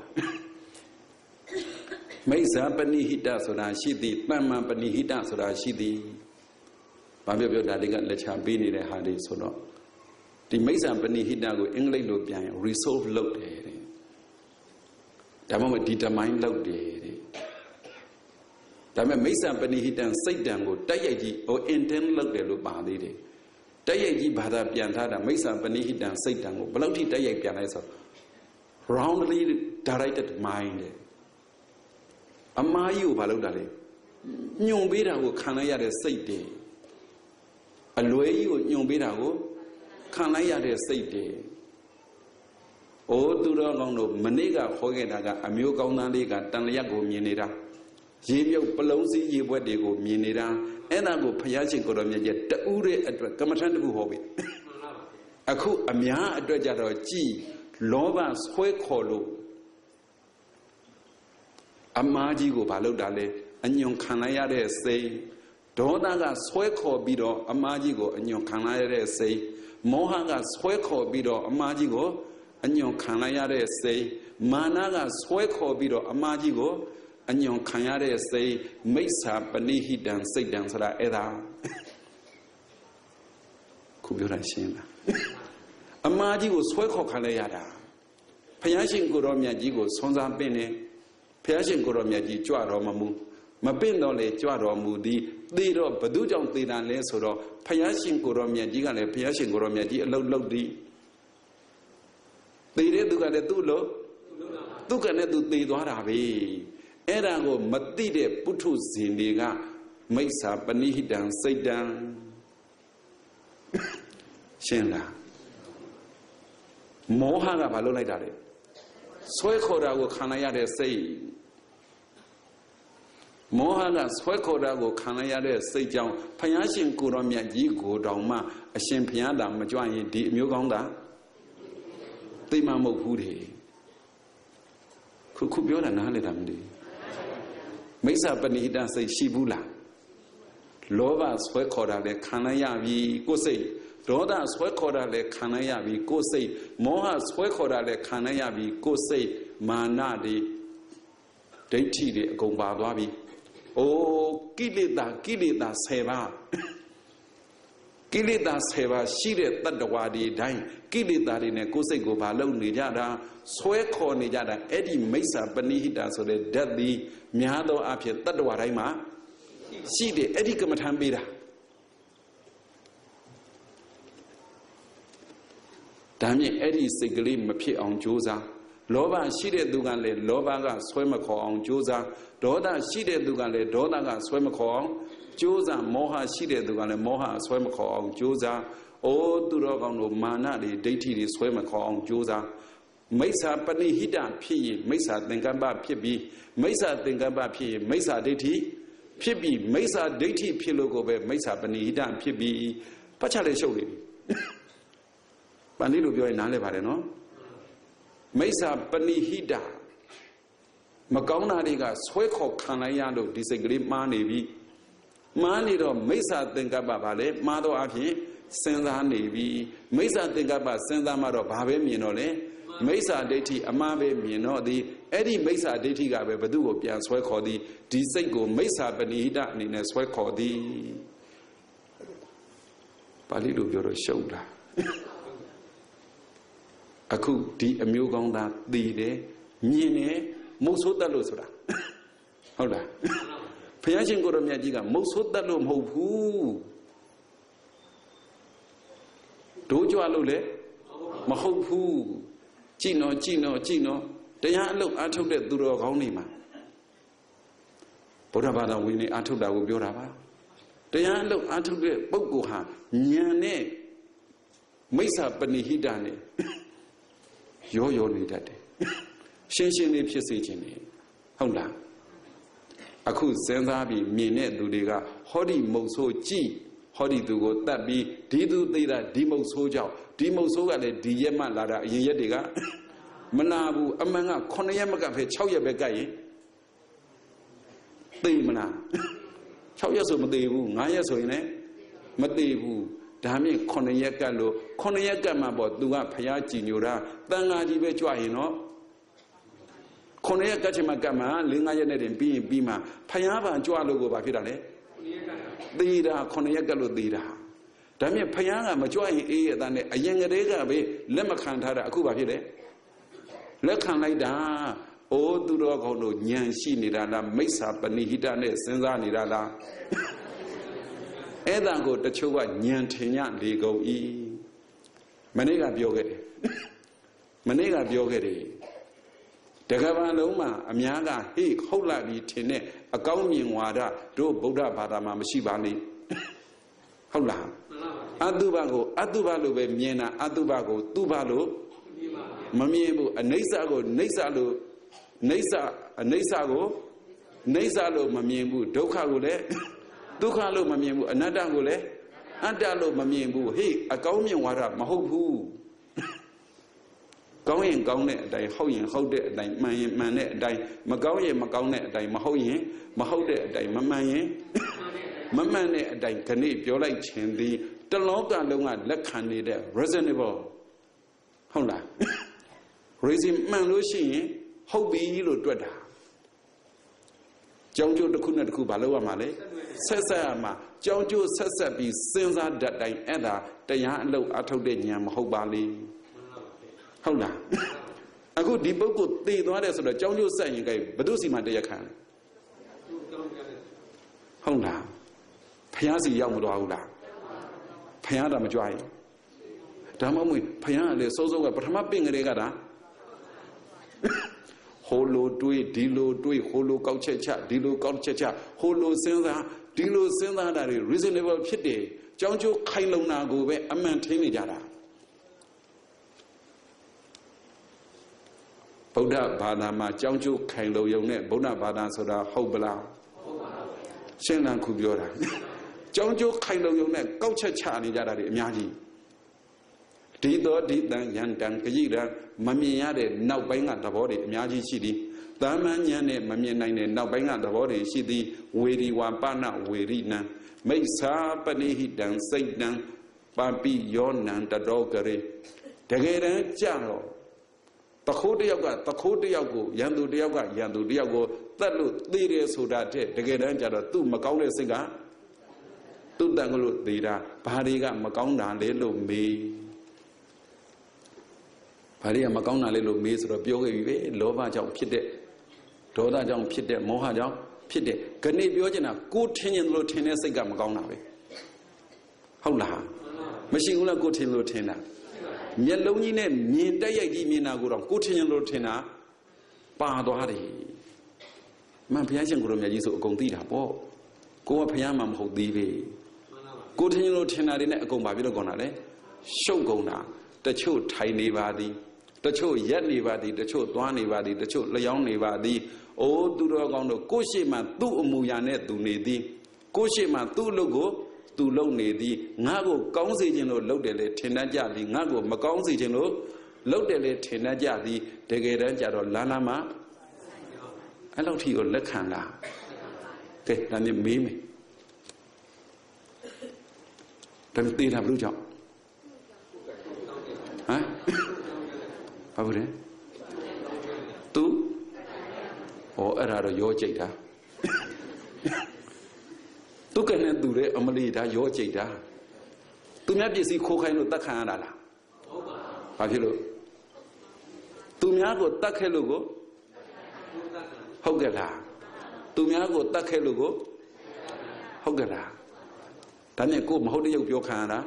မိစ္ဆာပဏိဟိတဆိုတာရှိသည်တမ္မာပဏိဟိတဆိုတာရှိသည်ဘာပြောပြောဒါတွေကလက်ချပေးနေတဲ့ဟာတွေဆိုတော့ဒီမိစ္ဆာပဏိဟိတကိုအင်္ဂလိပ်လိုပြန်ရင် resolve လုပ်တယ်တဲ့ဒါမှမဟုတ် determine လုပ်တယ်တဲ့ဒါပေမဲ့မိစ္ဆာပဏိဟိတစိတ်တံကိုတိုက်ရိုက်ကြီးဟို intend လုပ်တယ်လို့ပါသေးတယ်တိုက်ရိုက်ကြီးဘာသာပြန်ထားတာမိစ္ဆာပဏိဟိတစိတ်တံကိုဘယ်လောက်ထိတိုက်ရိုက်ပြန်လဲဆို roundly directed mind တဲ့အမားကြီးကိုဘာလုပ်တာလဲညွန်ပေးတာကိုခံလိုက်ရတဲ့စိတ်တယ်အလွယ်ကြီးကိုညွန်ပေးတာကိုခံလိုက်ရတဲ့စိတ်တယ်။အိုးသူတော်ကောင်းတို့မနေ့ကခေါ်ခဲ့တာကအမျိုးကောင်းသားလေးကတန်လျက်ကိုမြင်နေတာရေမြုပ်ပလုံးစည်းရေဘွက်တွေကိုမြင်နေတာအဲ့ဒါကိုဘုရားရှင်ကိုတော်မြတ်ကြီးတူးတဲ့အတွက်ကမ္မထန်တခုဟောပြီ။အခုအများအတွက်ကြတော့ကြည်လောဘဆွဲခေါ်လို့အမားကြီးကိုဘာလုပ်တာလဲအညွန်ခံလိုက်ရတဲ့စိတ်ဒေါသကဆွဲခေါ်ပြီးတော့အမားကြီးကိုအညွန်ခံလိုက်ရတဲ့စိတ်မောဟကဆွဲခေါ်ပြီးတော့အမားကြီးကိုအညွန်ခံလိုက်ရတဲ့စိတ်မာနကဆွဲခေါ်ပြီးတော့အမားကြီးကိုအညွန်ခံရတဲ့စိတ်မိစ္ဆာပဏိဟိတံစိတ်တံဆိုတာအဲ့ဒါခုပြောတာရှင်းလားအမားကြီးကိုဆွဲခေါ်ခံလိုက်ရတာဘုရားရှင်ကိုတော်မြတ်ကြီးကိုဆွမ်းစားပင့်နေဘုရားရှင်ကိုတော်မြတ်ကြီးကြွတော်မမူမပင့်တော့လေကြွတော်မူသည်သေတော့ဘသူကြောင့်သေတာလဲဆိုတော့ဘုရားရှင်ကိုတော်မြတ်ကြီးကလည်းဘုရားရှင်ကိုတော်မြတ်ကြီးအလုတ်လုတ်သည်သေတဲ့သူကလည်းသူ့လို့သူကလည်းသူသေသွားတာပဲအဲ့ဒါကိုမသိတဲ့ပုထုဇဉ်တွေကမိစ္ဆာပဏိဟိတံစိတ်တံရှင်းလားမောဟကဘာလုပ်လိုက်တာလဲဆွဲခေါ်တာကိုခံလိုက်ရတဲ့စိတ်မောဟကဆွဲခေါ်တာကိုခံလိုက်ရတဲ့စိတ်ကြောင့်ဘုရားရှင်ကိုတော်မြတ်ကြီးကိုတောင်မှအရှင်ဘုရားသာမကြွရင်ဒီအမျိုးကောင်းတာသိမှမဟုတ်ဘူးလေခုခုပြောတာနားလည်တာမသိမိစ္ဆာပဏိဟိတစိတ်ရှိဘူးလားလောဘဆွဲခေါ်တာလည်းခံလိုက်ရပြီကိုယ်စိတ်ဒေါသဆွဲခေါ်တာလည်းခံလိုက်ရပြီကိုယ်စိတ်မောဟဆွဲခေါ်တာလည်းခံလိုက်ရပြီကိုယ်စိတ်မာနတွေဒိဋ္ဌိတွေအကုန်ပါသွားပြီအိုးကိလေသာကိလေသာဆယ်ပါးကိလေသာဆယ်ပါးရှိတဲ့တတ္တဝါတွေတိုင်းကိလေသာတွေနဲ့ကိုယ်စိတ်ကိုဘာလုပ်နေကြတာဆွဲခေါ်နေကြတာအဲ့ဒီမိစ္ဆာပဏိဟိတဆိုတဲ့ဓာတ်သည်များသောအားဖြင့်တတ္တဝါတိုင်းမှာရှိတယ်အဲ့ဒီကမ္မထံပေးတာဒါမြင်အဲ့ဒီစိတ်ကလေးမဖြစ်အောင်ကြိုးစားလောဘရှိတဲ့သူကလည်းလောဘကဆွဲမခေါ်အောင်ကြိုးစားဒေါသရှိတဲ့သူကလည်းဒေါသကဆွဲမခေါ်အောင်ကြိုးစားမောဟရှိတဲ့သူကလည်းမောဟဆွဲမခေါ်အောင်ကြိုးစားအိုးသူတော်ကောင်းတို့မာနတွေဒိဋ္ဌိတွေဆွဲမခေါ်အောင်ကြိုးစားမိစ္ဆာပဏိဟိတဖြစ်ရင်မိစ္ဆာသင်္ကပ္ပဖြစ်ပြီးမိစ္ဆာသင်္ကပ္ပဖြစ်ရင်မိစ္ဆာဒိဋ္ဌိဖြစ်ပြီးမိစ္ဆာဒိဋ္ဌိဖြစ်လို့ကိုပဲမိစ္ဆာပဏိဟိတဖြစ်ပြီးပတ်ချလေးရှုပ်နေပြီပဏိလို့ပြောရင်နားလဲပါတယ်နော်မိစ္ဆာပဏိဟိတမကောင်းတာတွေကဆွဲခေါ်ခံလိုက်ရလို့ဒီစိတ်ကလေးမှားနေပြီမှားနေတော့မိစ္ဆာသင်္ကပ္ပဘာလဲမှားတော့အဖြစ်စဉ်းစားနေပြီမိစ္ဆာသင်္ကပ္ပစဉ်းစားမှတော့ဘာပဲမြင်တော့လဲမိစ္ဆာဒိဋ္ဌိအမှားပဲမြင်တော့သည်အဲ့ဒီမိစ္ဆာဒိဋ္ဌိကပဲဘသူ့ကိုပြန်ဆွဲခေါ်သည်ဒီစိတ်ကိုမိစ္ဆာပဏိဟိတအနေနဲ့ဆွဲခေါ်သည်ပါဠိလိုပြောတော့ရှုပ်တာအခုဒီအမျိုးကောင်းသားသိတယ်မြင်တယ်မုတ်ဆိုးတတ်လို့ဆိုတာဟုတ်လားဘုရားရှင်ကိုရမြတ်ကြီးကမုတ်ဆိုးတတ်လို့မဟုတ်ဘူးဒိုးကြွလို့လည်းမဟုတ်ဘူးကြည်နော်ကြည်နော်ကြည်နော်တရားအလုပ်အားထုတ်တဲ့သူတော်ကောင်းတွေမှာဗုဒ္ဓဘာသာဝင်တွေအားထုတ်တာကိုပြောတာပါတရားအလုပ်အားထုတ်တဲ့ပုဂ္ဂိုလ်ဟာဉာဏ်နဲ့မိစ္ဆာပဏိဟိတနဲ့ရောရောနေတတ်တယ်ရှင်းရှင်းလေးဖြစ်စေခြင်းလေဟုတ်လားအခုစဉ်းစားပြီးမြင်တဲ့သူတွေကဟောဒီမုတ်ဆိုးကြည်ဟောဒီသူကိုတတ်ပြီးဒီသူသိတာဒီမုတ်ဆိုးကြောင့်ဒီမုတ်ဆိုးကလည်းဒီရက်မှလာတာအရင်ရက်တွေကမနာဘူးအမှန်ကခုနှစ်ရက်မကဖဲ၆ရက်ပဲကတ်ရင်သိမလား၆ရက်ဆိုမသိဘူး၅ရက်ဆိုရင်လည်းမသိဘူးဒါမြင့်ခုနှစ်ရက်ကတ်လို့ခုနှစ်ရက်ကတ်မှပေါ့သူကဖျားကြည်ညိုတာတန်ဃာကြီးပဲကြွရင်တော့ခုနှစ်ရက်ကတ်ချင်မှကတ်မှ၄၅ရက်နဲ့တင်ပြီးရင်ပြီးမှဖျားပံကြွလို့ကိုဘာဖြစ်တာလဲသေတာခုနှစ်ရက်ကတ်လို့သေတာဒါမြင့်ဖျားကမကြွရင်အေးအတန်းနဲ့အရင်ကတည်းကပဲလက်မခံထားတာအခုဘာဖြစ်လဲလက်ခံလိုက်တာအိုးသူတော်ကောင်းတို့ဉာဏ်ရှိနေတာလားမိစ္ဆာပဏိဟိတနဲ့စဉ်းစားနေတာလားအဲ့ဒါကိုတချို့ကဉာဏ်ထင်ရလေကုန်ဤမနေ့ကပြောခဲ့တယ်မနေ့ကပြောခဲ့တယ်တကဘာလုံးမှာအများကဟေ့ဟုတ်လာပြီထင်တဲ့အကောင်းမြင်ဝါဒတို့ဗုဒ္ဓဘာသာမှာမရှိပါနဲ့ဟုတ်လားအတုပကိုအတုပလို့ပဲမြင်တာအတုပကိုသူပလို့မမြင်ဘူးအနိစ္စကိုနိစ္စလို့နိစ္စအနိစ္စကိုနိစ္စလို့မမြင်ဘူးဒုက္ခကိုလည်းဒုက္ခလို့မမြင်ဘူးအနတ္တကိုလည်းအတ္တလို့မမြင်ဘူးဟေ့အကောင်းမြင်ဝါဒမဟုတ်ဘူးကောင်းရင်ကောင်းတဲ့အတိုင်းဟုတ်ရင်ဟုတ်တဲ့အတိုင်းမှန်ရင်မှန်တဲ့အတိုင်းမကောင်းရင်မကောင်းတဲ့အတိုင်းမဟုတ်ရင်မဟုတ်တဲ့အတိုင်းမမှန်ရင်မမှန်တဲ့အတိုင်းခဏပြောလိုက်ခြင်းသည်တလောကလုံးကလက်ခံနေတဲ့ reasonable ဟုတ်လား reason မှန်လို့ရှိရင်ဟုတ်ပြီလို့တွက်တာကြောင်းကျိုးတစ်ခုနဲ့တစ်ခုဘာလို့ရမှာလဲဆက်ဆက်ရမှာကြောင်းကျိုးဆက်ဆက်ပြီးစဉ်းစားတတ်တိုင်းအဲ့ဒါတရားအလုပ်အထုတ်တဲ့ဉာဏ်မဟုတ်ပါလေဟုတ်လားအခုဒီပုဂ္ဂိုလ်သိသွားတယ်ဆိုတော့ကြောင်းကျိုးဆက်ရင်ကြိုက်ဘု து စီမှာတရားခံဟုတ်လားဖျားစီရောက်မသွားဘူးလားဖျားတာမကြွားရင်ဒါမှမဟုတ်ဖျားကလေစိုးစိုးကပထမပင့်ကလေးကတာဟိုလိုတွေးဒီလိုတွေးဟိုလိုကောက်ချက်ချဒီလိုကောက်ချက်ချဟိုလိုစဉ်းစားဒီလိုစဉ်းစားတာတွေ reasonable ဖြစ်တယ်ကြောင်းကျိုးခိုင်လုံတာကိုပဲအမှန်ထင်နေကြတာဗုဒ္ဓဘာသာမှာကြောင်းကျိုးခိုင်လုံရုံနဲ့ဗုဒ္ဓဘာသာဆိုတာဟုတ်ပလားဟုတ်ပါဘူးရှင်းလန်းခုပြောတာကြောင်းကျိုးခိုင်လုံရုံနဲ့ကောက်ချက်ချနေကြတာတွေအများကြီးဒီတော့ဒီတန်ရန်တန်ကြည်ရမမြင်ရတဲ့နောက်ပိုင်းကသဘောတွေအများကြီးရှိသည်သာမန်ဉာဏ်နဲ့မမြင်နိုင်တဲ့နောက်ပိုင်းကသဘောတွေရှိသည်ဝေဒီဝါပနဝေရိနံမိစ္ဆာပဏိဟိတံစိတ်တံပါပိယောနံတတော်ကရေတကယ်တမ်းကြတော့တခိုးတယောက်ကတခိုးတယောက်ကိုရန်သူတယောက်ကရန်သူတယောက်ကိုတတ်လို့သေတယ်ဆိုတာတဲ့တကယ်တမ်းကြတော့သူ့မကောင်းတဲ့စိတ်ကသူ့တန်ကလို့သေတာဘာတွေကမကောင်းတာလဲလို့မေးဘာတွေကမကောင်းတာလဲလို့မေးဆိုတော့ပြောခဲ့ပြီပဲလောဘကြောင့်ဖြစ်တဲ့ဒေါသကြောင့်ဖြစ်တဲ့မောဟကြောင့်ဖြစ်တဲ့ခဏပြောချင်တာကိုထင်ရင်လို့ထင်တဲ့စိတ်ကမကောင်းတာပဲဟုတ်လားမရှိဘူးလားကိုထင်လို့ထင်တာမျက်လုံးကြီးနဲ့မြင်တက်ရိုက်ကြီးမြင်တာကိုတော့ကိုထင်ရင်လို့ထင်တာပါသွားတယ်မှန်ဘုရားရှင်ကိုယ်တော်မြတ်ကြီးဆိုအကုန်သိတာပေါ့ကိုကဘုရားမှမဟုတ်သေးပဲကိုထင်ရင်လို့ထင်တာတွေနဲ့အကုန်ပါပြီးတော့ကောင်းတာလေရှုပ်ကုန်တာတချို့ထိုင်နေပါသည်တချို့ရက်နေပါသည်တချို့သွားနေပါသည်တချို့လျောင်းနေပါသည်အိုးသူတော်ကောင်းတို့ကိုရှိမှသူ့အမူအရာနဲ့သူနေသည်ကိုရှိမှသူ့လုပ်ကိုသူလုပ်နေသည်ငါ့ကိုကောင်းစေခြင်းလို့လုပ်တယ်လေထင်တတ်ကြသည်ငါ့ကိုမကောင်းစေခြင်းလို့လုပ်တယ်လေထင်တတ်ကြသည်တကယ်တမ်းကြတော့လာလာမှအဲ့လောက်ထိကိုလက်ခံလားကဲဒါနဲ့မေးမယ်ဒါနဲ့တေးတာဘယ်လိုကြောင့်ဟမ်ဘာဘူးလဲသူဟောအဲ့ဒါတော့ရောကြိတ်တာသူကနဲ့သူတဲ့အမလီဒါရောကြိတ်တာသူများပစ္စည်းခိုးခိုင်းလို့တတ်ခံရတာလားဟုတ်ပါဘာဖြစ်လို့သူများကိုတတ်ခဲ့လို့ကိုဟုတ်ကဲ့လားသူများကိုတတ်ခဲ့လို့ကိုဟုတ်ကဲ့လားဒါနဲ့ကိုမဟုတ်တဲ့ရုပ်ပြောခံရတာ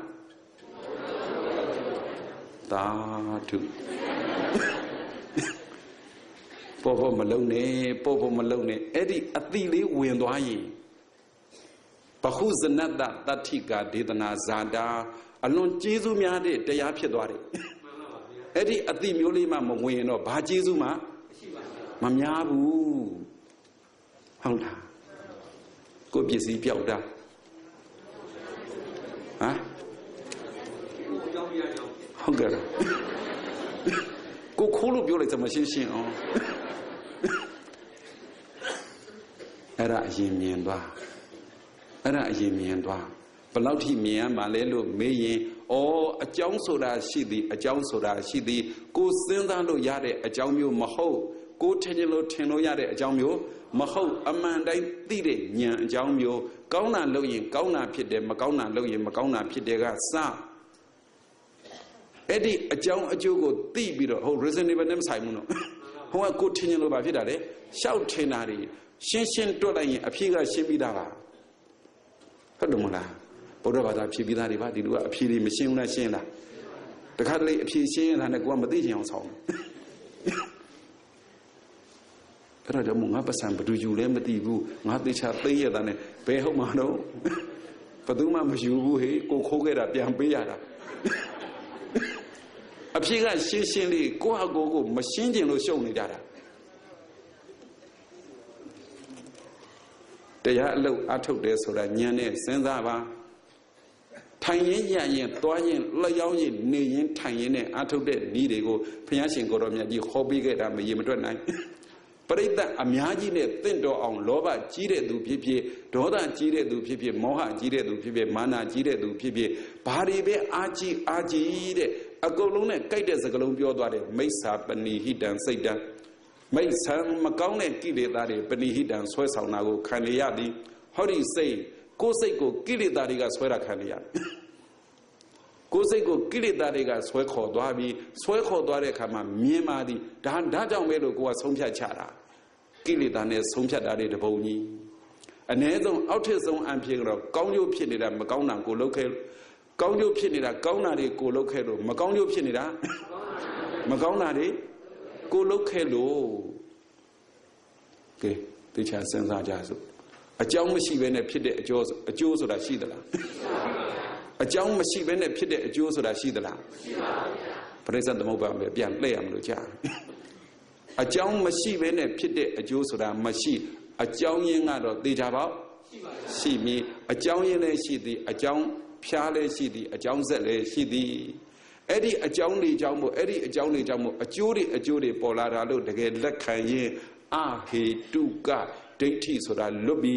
သာဓုပေါ်ပေါ်မလုံးနဲ့ပေါ်ပေါ်မလုံးနဲ့အဲ့ဒီအတိလေးဝင်သွားရင်ဘဟုဇနတ္တတတ္ထိကာဒေသနာဇာတာအလွန်ကျေးဇူးများတဲ့တရားဖြစ်သွားတယ်အဲ့ဒီအတိမျိုးလေးမှမဝင်ရင်တော့ဘာကျေးဇူးမှမများဘူးဟုတ်လားကိုပစ္စည်းပြောက်တာဟမ်ဟုတ်ကဲ့ကိုခိုးလို့ပြောလိုက်စမရှင်းရှင်းအောင်အဲ့ဒါအရင်မြင်သွားအဲ့ဒါအရင်မြင်သွားဘယ်လောက်ထိမြင်ရမှာလဲလို့မေးရင်ဩအကြောင်းဆိုတာရှိသည်အကြောင်းဆိုတာရှိသည်ကိုစဉ်းစားလို့ရတဲ့အကြောင်းမျိုးမဟုတ်ကိုထင်ချင်လို့ထင်လို့ရတဲ့အကြောင်းမျိုးမဟုတ်အမှန်တိုင်းသိတဲ့ဉာဏ်အကြောင်းမျိုးကောင်းတာလုပ်ရင်ကောင်းတာဖြစ်တယ်မကောင်းတာလုပ်ရင်မကောင်းတာဖြစ်တယ်ကစအဲ့ဒီအကြောင်းအကျိုးကိုသိပြီးတော့ဟုတ် reasonable နဲ့မဆိုင်ဘူးနော်ဟိုကကိုထင်ချင်လို့ဘာဖြစ်တာလဲရှောက်ထင်တာတွေရှင်းရှင်းတွက်လိုက်ရင်အဖြေကရှင်းပြီးသားပါဟုတ်တယ်မလားဘုရားဘာသာဖြေပြီးသားတွေပါဒီလိုကအဖြေတွေမရှင်းဘူးလားရှင်းလားတခါတလေအဖြေရှင်းရတာနဲ့ကိုကမသိချင်အောင်ဆောင်းအဲ့ဒါကြောင့်ငါပတ်စံဘယ်သူယူလဲမသိဘူးငါသေချာသိရတာနဲ့ဘယ်ဟုတ်မှာတော့ဘယ်သူမှမယူဘူးဟေ့ကိုခိုးခဲ့တာပြန်ပေးရတာအဖြေကရှင်းရှင်းလေးကိုယ့်အကိုကိုမရှင်းကျင်လို့ရှုံနေကြတာတရားအလုပ်အထုတ်တယ်ဆိုတာဉာဏ်နဲ့စဉ်းစားပါထိုင်ရင်ရရင်သွားရင်လျောင်းရင်နေရင်ထိုင်ရင်နဲ့အထုတ်တဲ့ဤတွေကိုဘုရားရှင်ကိုတော်မြတ်ကြီးဟောပေးခဲ့တာမရေမတွက်နိုင်ပရိသတ်အများကြီးနဲ့တင့်တော်အောင်လောဘကြီးတဲ့သူဖြစ်ဖြစ်ဒေါသကြီးတဲ့သူဖြစ်ဖြစ်မောဟကြီးတဲ့သူဖြစ်ဖြစ်မာနကြီးတဲ့သူဖြစ်ဖြစ်ဘာတွေပဲအာကြီးအာကြီးတဲ့အကုန်လုံးနဲ့ကြိုက်တဲ့စကားလုံးပြောသွားတယ်မိစ္ဆာပဏိဟိတံစိတ်တံမိစ္ဆာမကောင်းတဲ့ကိလေသာတွေပဏိဟိတံဆွဲဆောင်တာကိုခံရရသည်ဟောဒီစိတ်ကိုယ်စိတ်ကိုကိလေသာတွေကဆွဲတာခံရရတယ်ကိုယ်စိတ်ကိုကိလေသာတွေကဆွဲခေါ်သွားပြီးဆွဲခေါ်သွားတဲ့အခါမှာမြင်ပါသည်ဒါဒါကြောင့်ပဲလို့ကိုယ်ကဆုံးဖြတ်ချတာကိလေသာနဲ့ဆုံးဖြတ်တာတွေတပုံကြီးအ ਨੇ ဆုံးအောက်ထစ်ဆုံးအဖြစ်တော့ကောင်းကျိုးဖြစ်နေတာမကောင်းတာကိုလုပ်ခဲ့ကောင်းကျိုးဖြစ်နေတာကောင်းတာတွေကိုလုပ်ခဲ့လို့မကောင်းကျိုးဖြစ်နေတာမကောင်းတာတွေကိုလုပ်ခဲ့လို့ကဲသိချာစဉ်းစားကြစို့အကြောင်းမရှိဘဲနဲ့ဖြစ်တဲ့အကျိုးအကျိုးဆိုတာရှိသလားအကြောင်းမရှိဘဲနဲ့ဖြစ်တဲ့အကျိုးဆိုတာရှိသလားရှိပါဘူးဗျာပရိစ္ဆေသမုပ္ပါပဲပြန်လှည့်ရမလို့ကြာအကြောင်းမရှိဘဲနဲ့ဖြစ်တဲ့အကျိုးဆိုတာမရှိအကြောင်းရင်းကတော့သေချာပေါ့ရှိပါဘူးရှိမည်အကြောင်းရင်းလည်းရှိသည်အကြောင်းဖြားလည်းရှိသည်အကြောင်းဆက်လည်းရှိသည်အဲ့ဒီအကြောင်းတွေကြောင့်မို့အဲ့ဒီအကြောင်းတွေကြောင့်မို့အကျိုးတွေအကျိုးတွေပေါ်လာတာလို့တကယ်လက်ခံရင်အဟေတုကဒိဋ္ဌိဆိုတာလွတ်ပြီ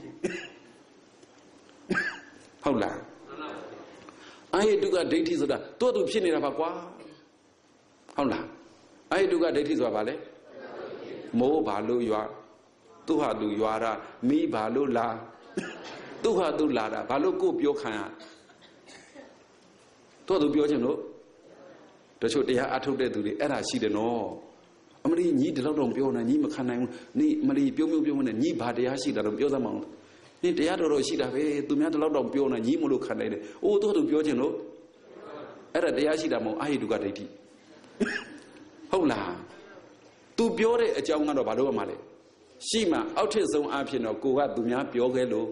ဟုတ်လားအဟေတုကဒိဋ္ဌိဆိုတာတို့သူဖြစ်နေတာပါကွာဟုတ်လားအဟေတုကဒိဋ္ဌိဆိုတာဘာလဲမိုးဘာလို့ရွာသူဟာသူရွာတာမီးဘာလို့လာသူဟာသူလာတာဘာလို့ကိုပြောခံရတို့သူပြောချင်လို့တချို့တရားအထုတ်တဲ့သူတွေအဲ့ဒါရှိတယ်နော်အမလီညီဒီလောက်တော့ပြောနေညီမခံနိုင်ဘူးနေအမလီပြုံးပြုံးပြုံးနေညီဘာတရားရှိတာတော့ပြောသမောင်းနေတရားတော်တော်ရှိတာပဲသူများဒီလောက်တော့ပြောနေညီမလို့ခံနိုင်တယ်အိုးတို့သူပြောချင်လို့အဲ့ဒါတရားရှိတာမဟုတ်အာဟိတုကဒိဋ္ဌိဟုတ်လားသူပြောတဲ့အကြောင်းကတော့ဘာလို့မှလဲရှိမှအောက်ထစ်ဆုံးအဖြစ်တော့ကိုကသူများပြောခဲ့လို့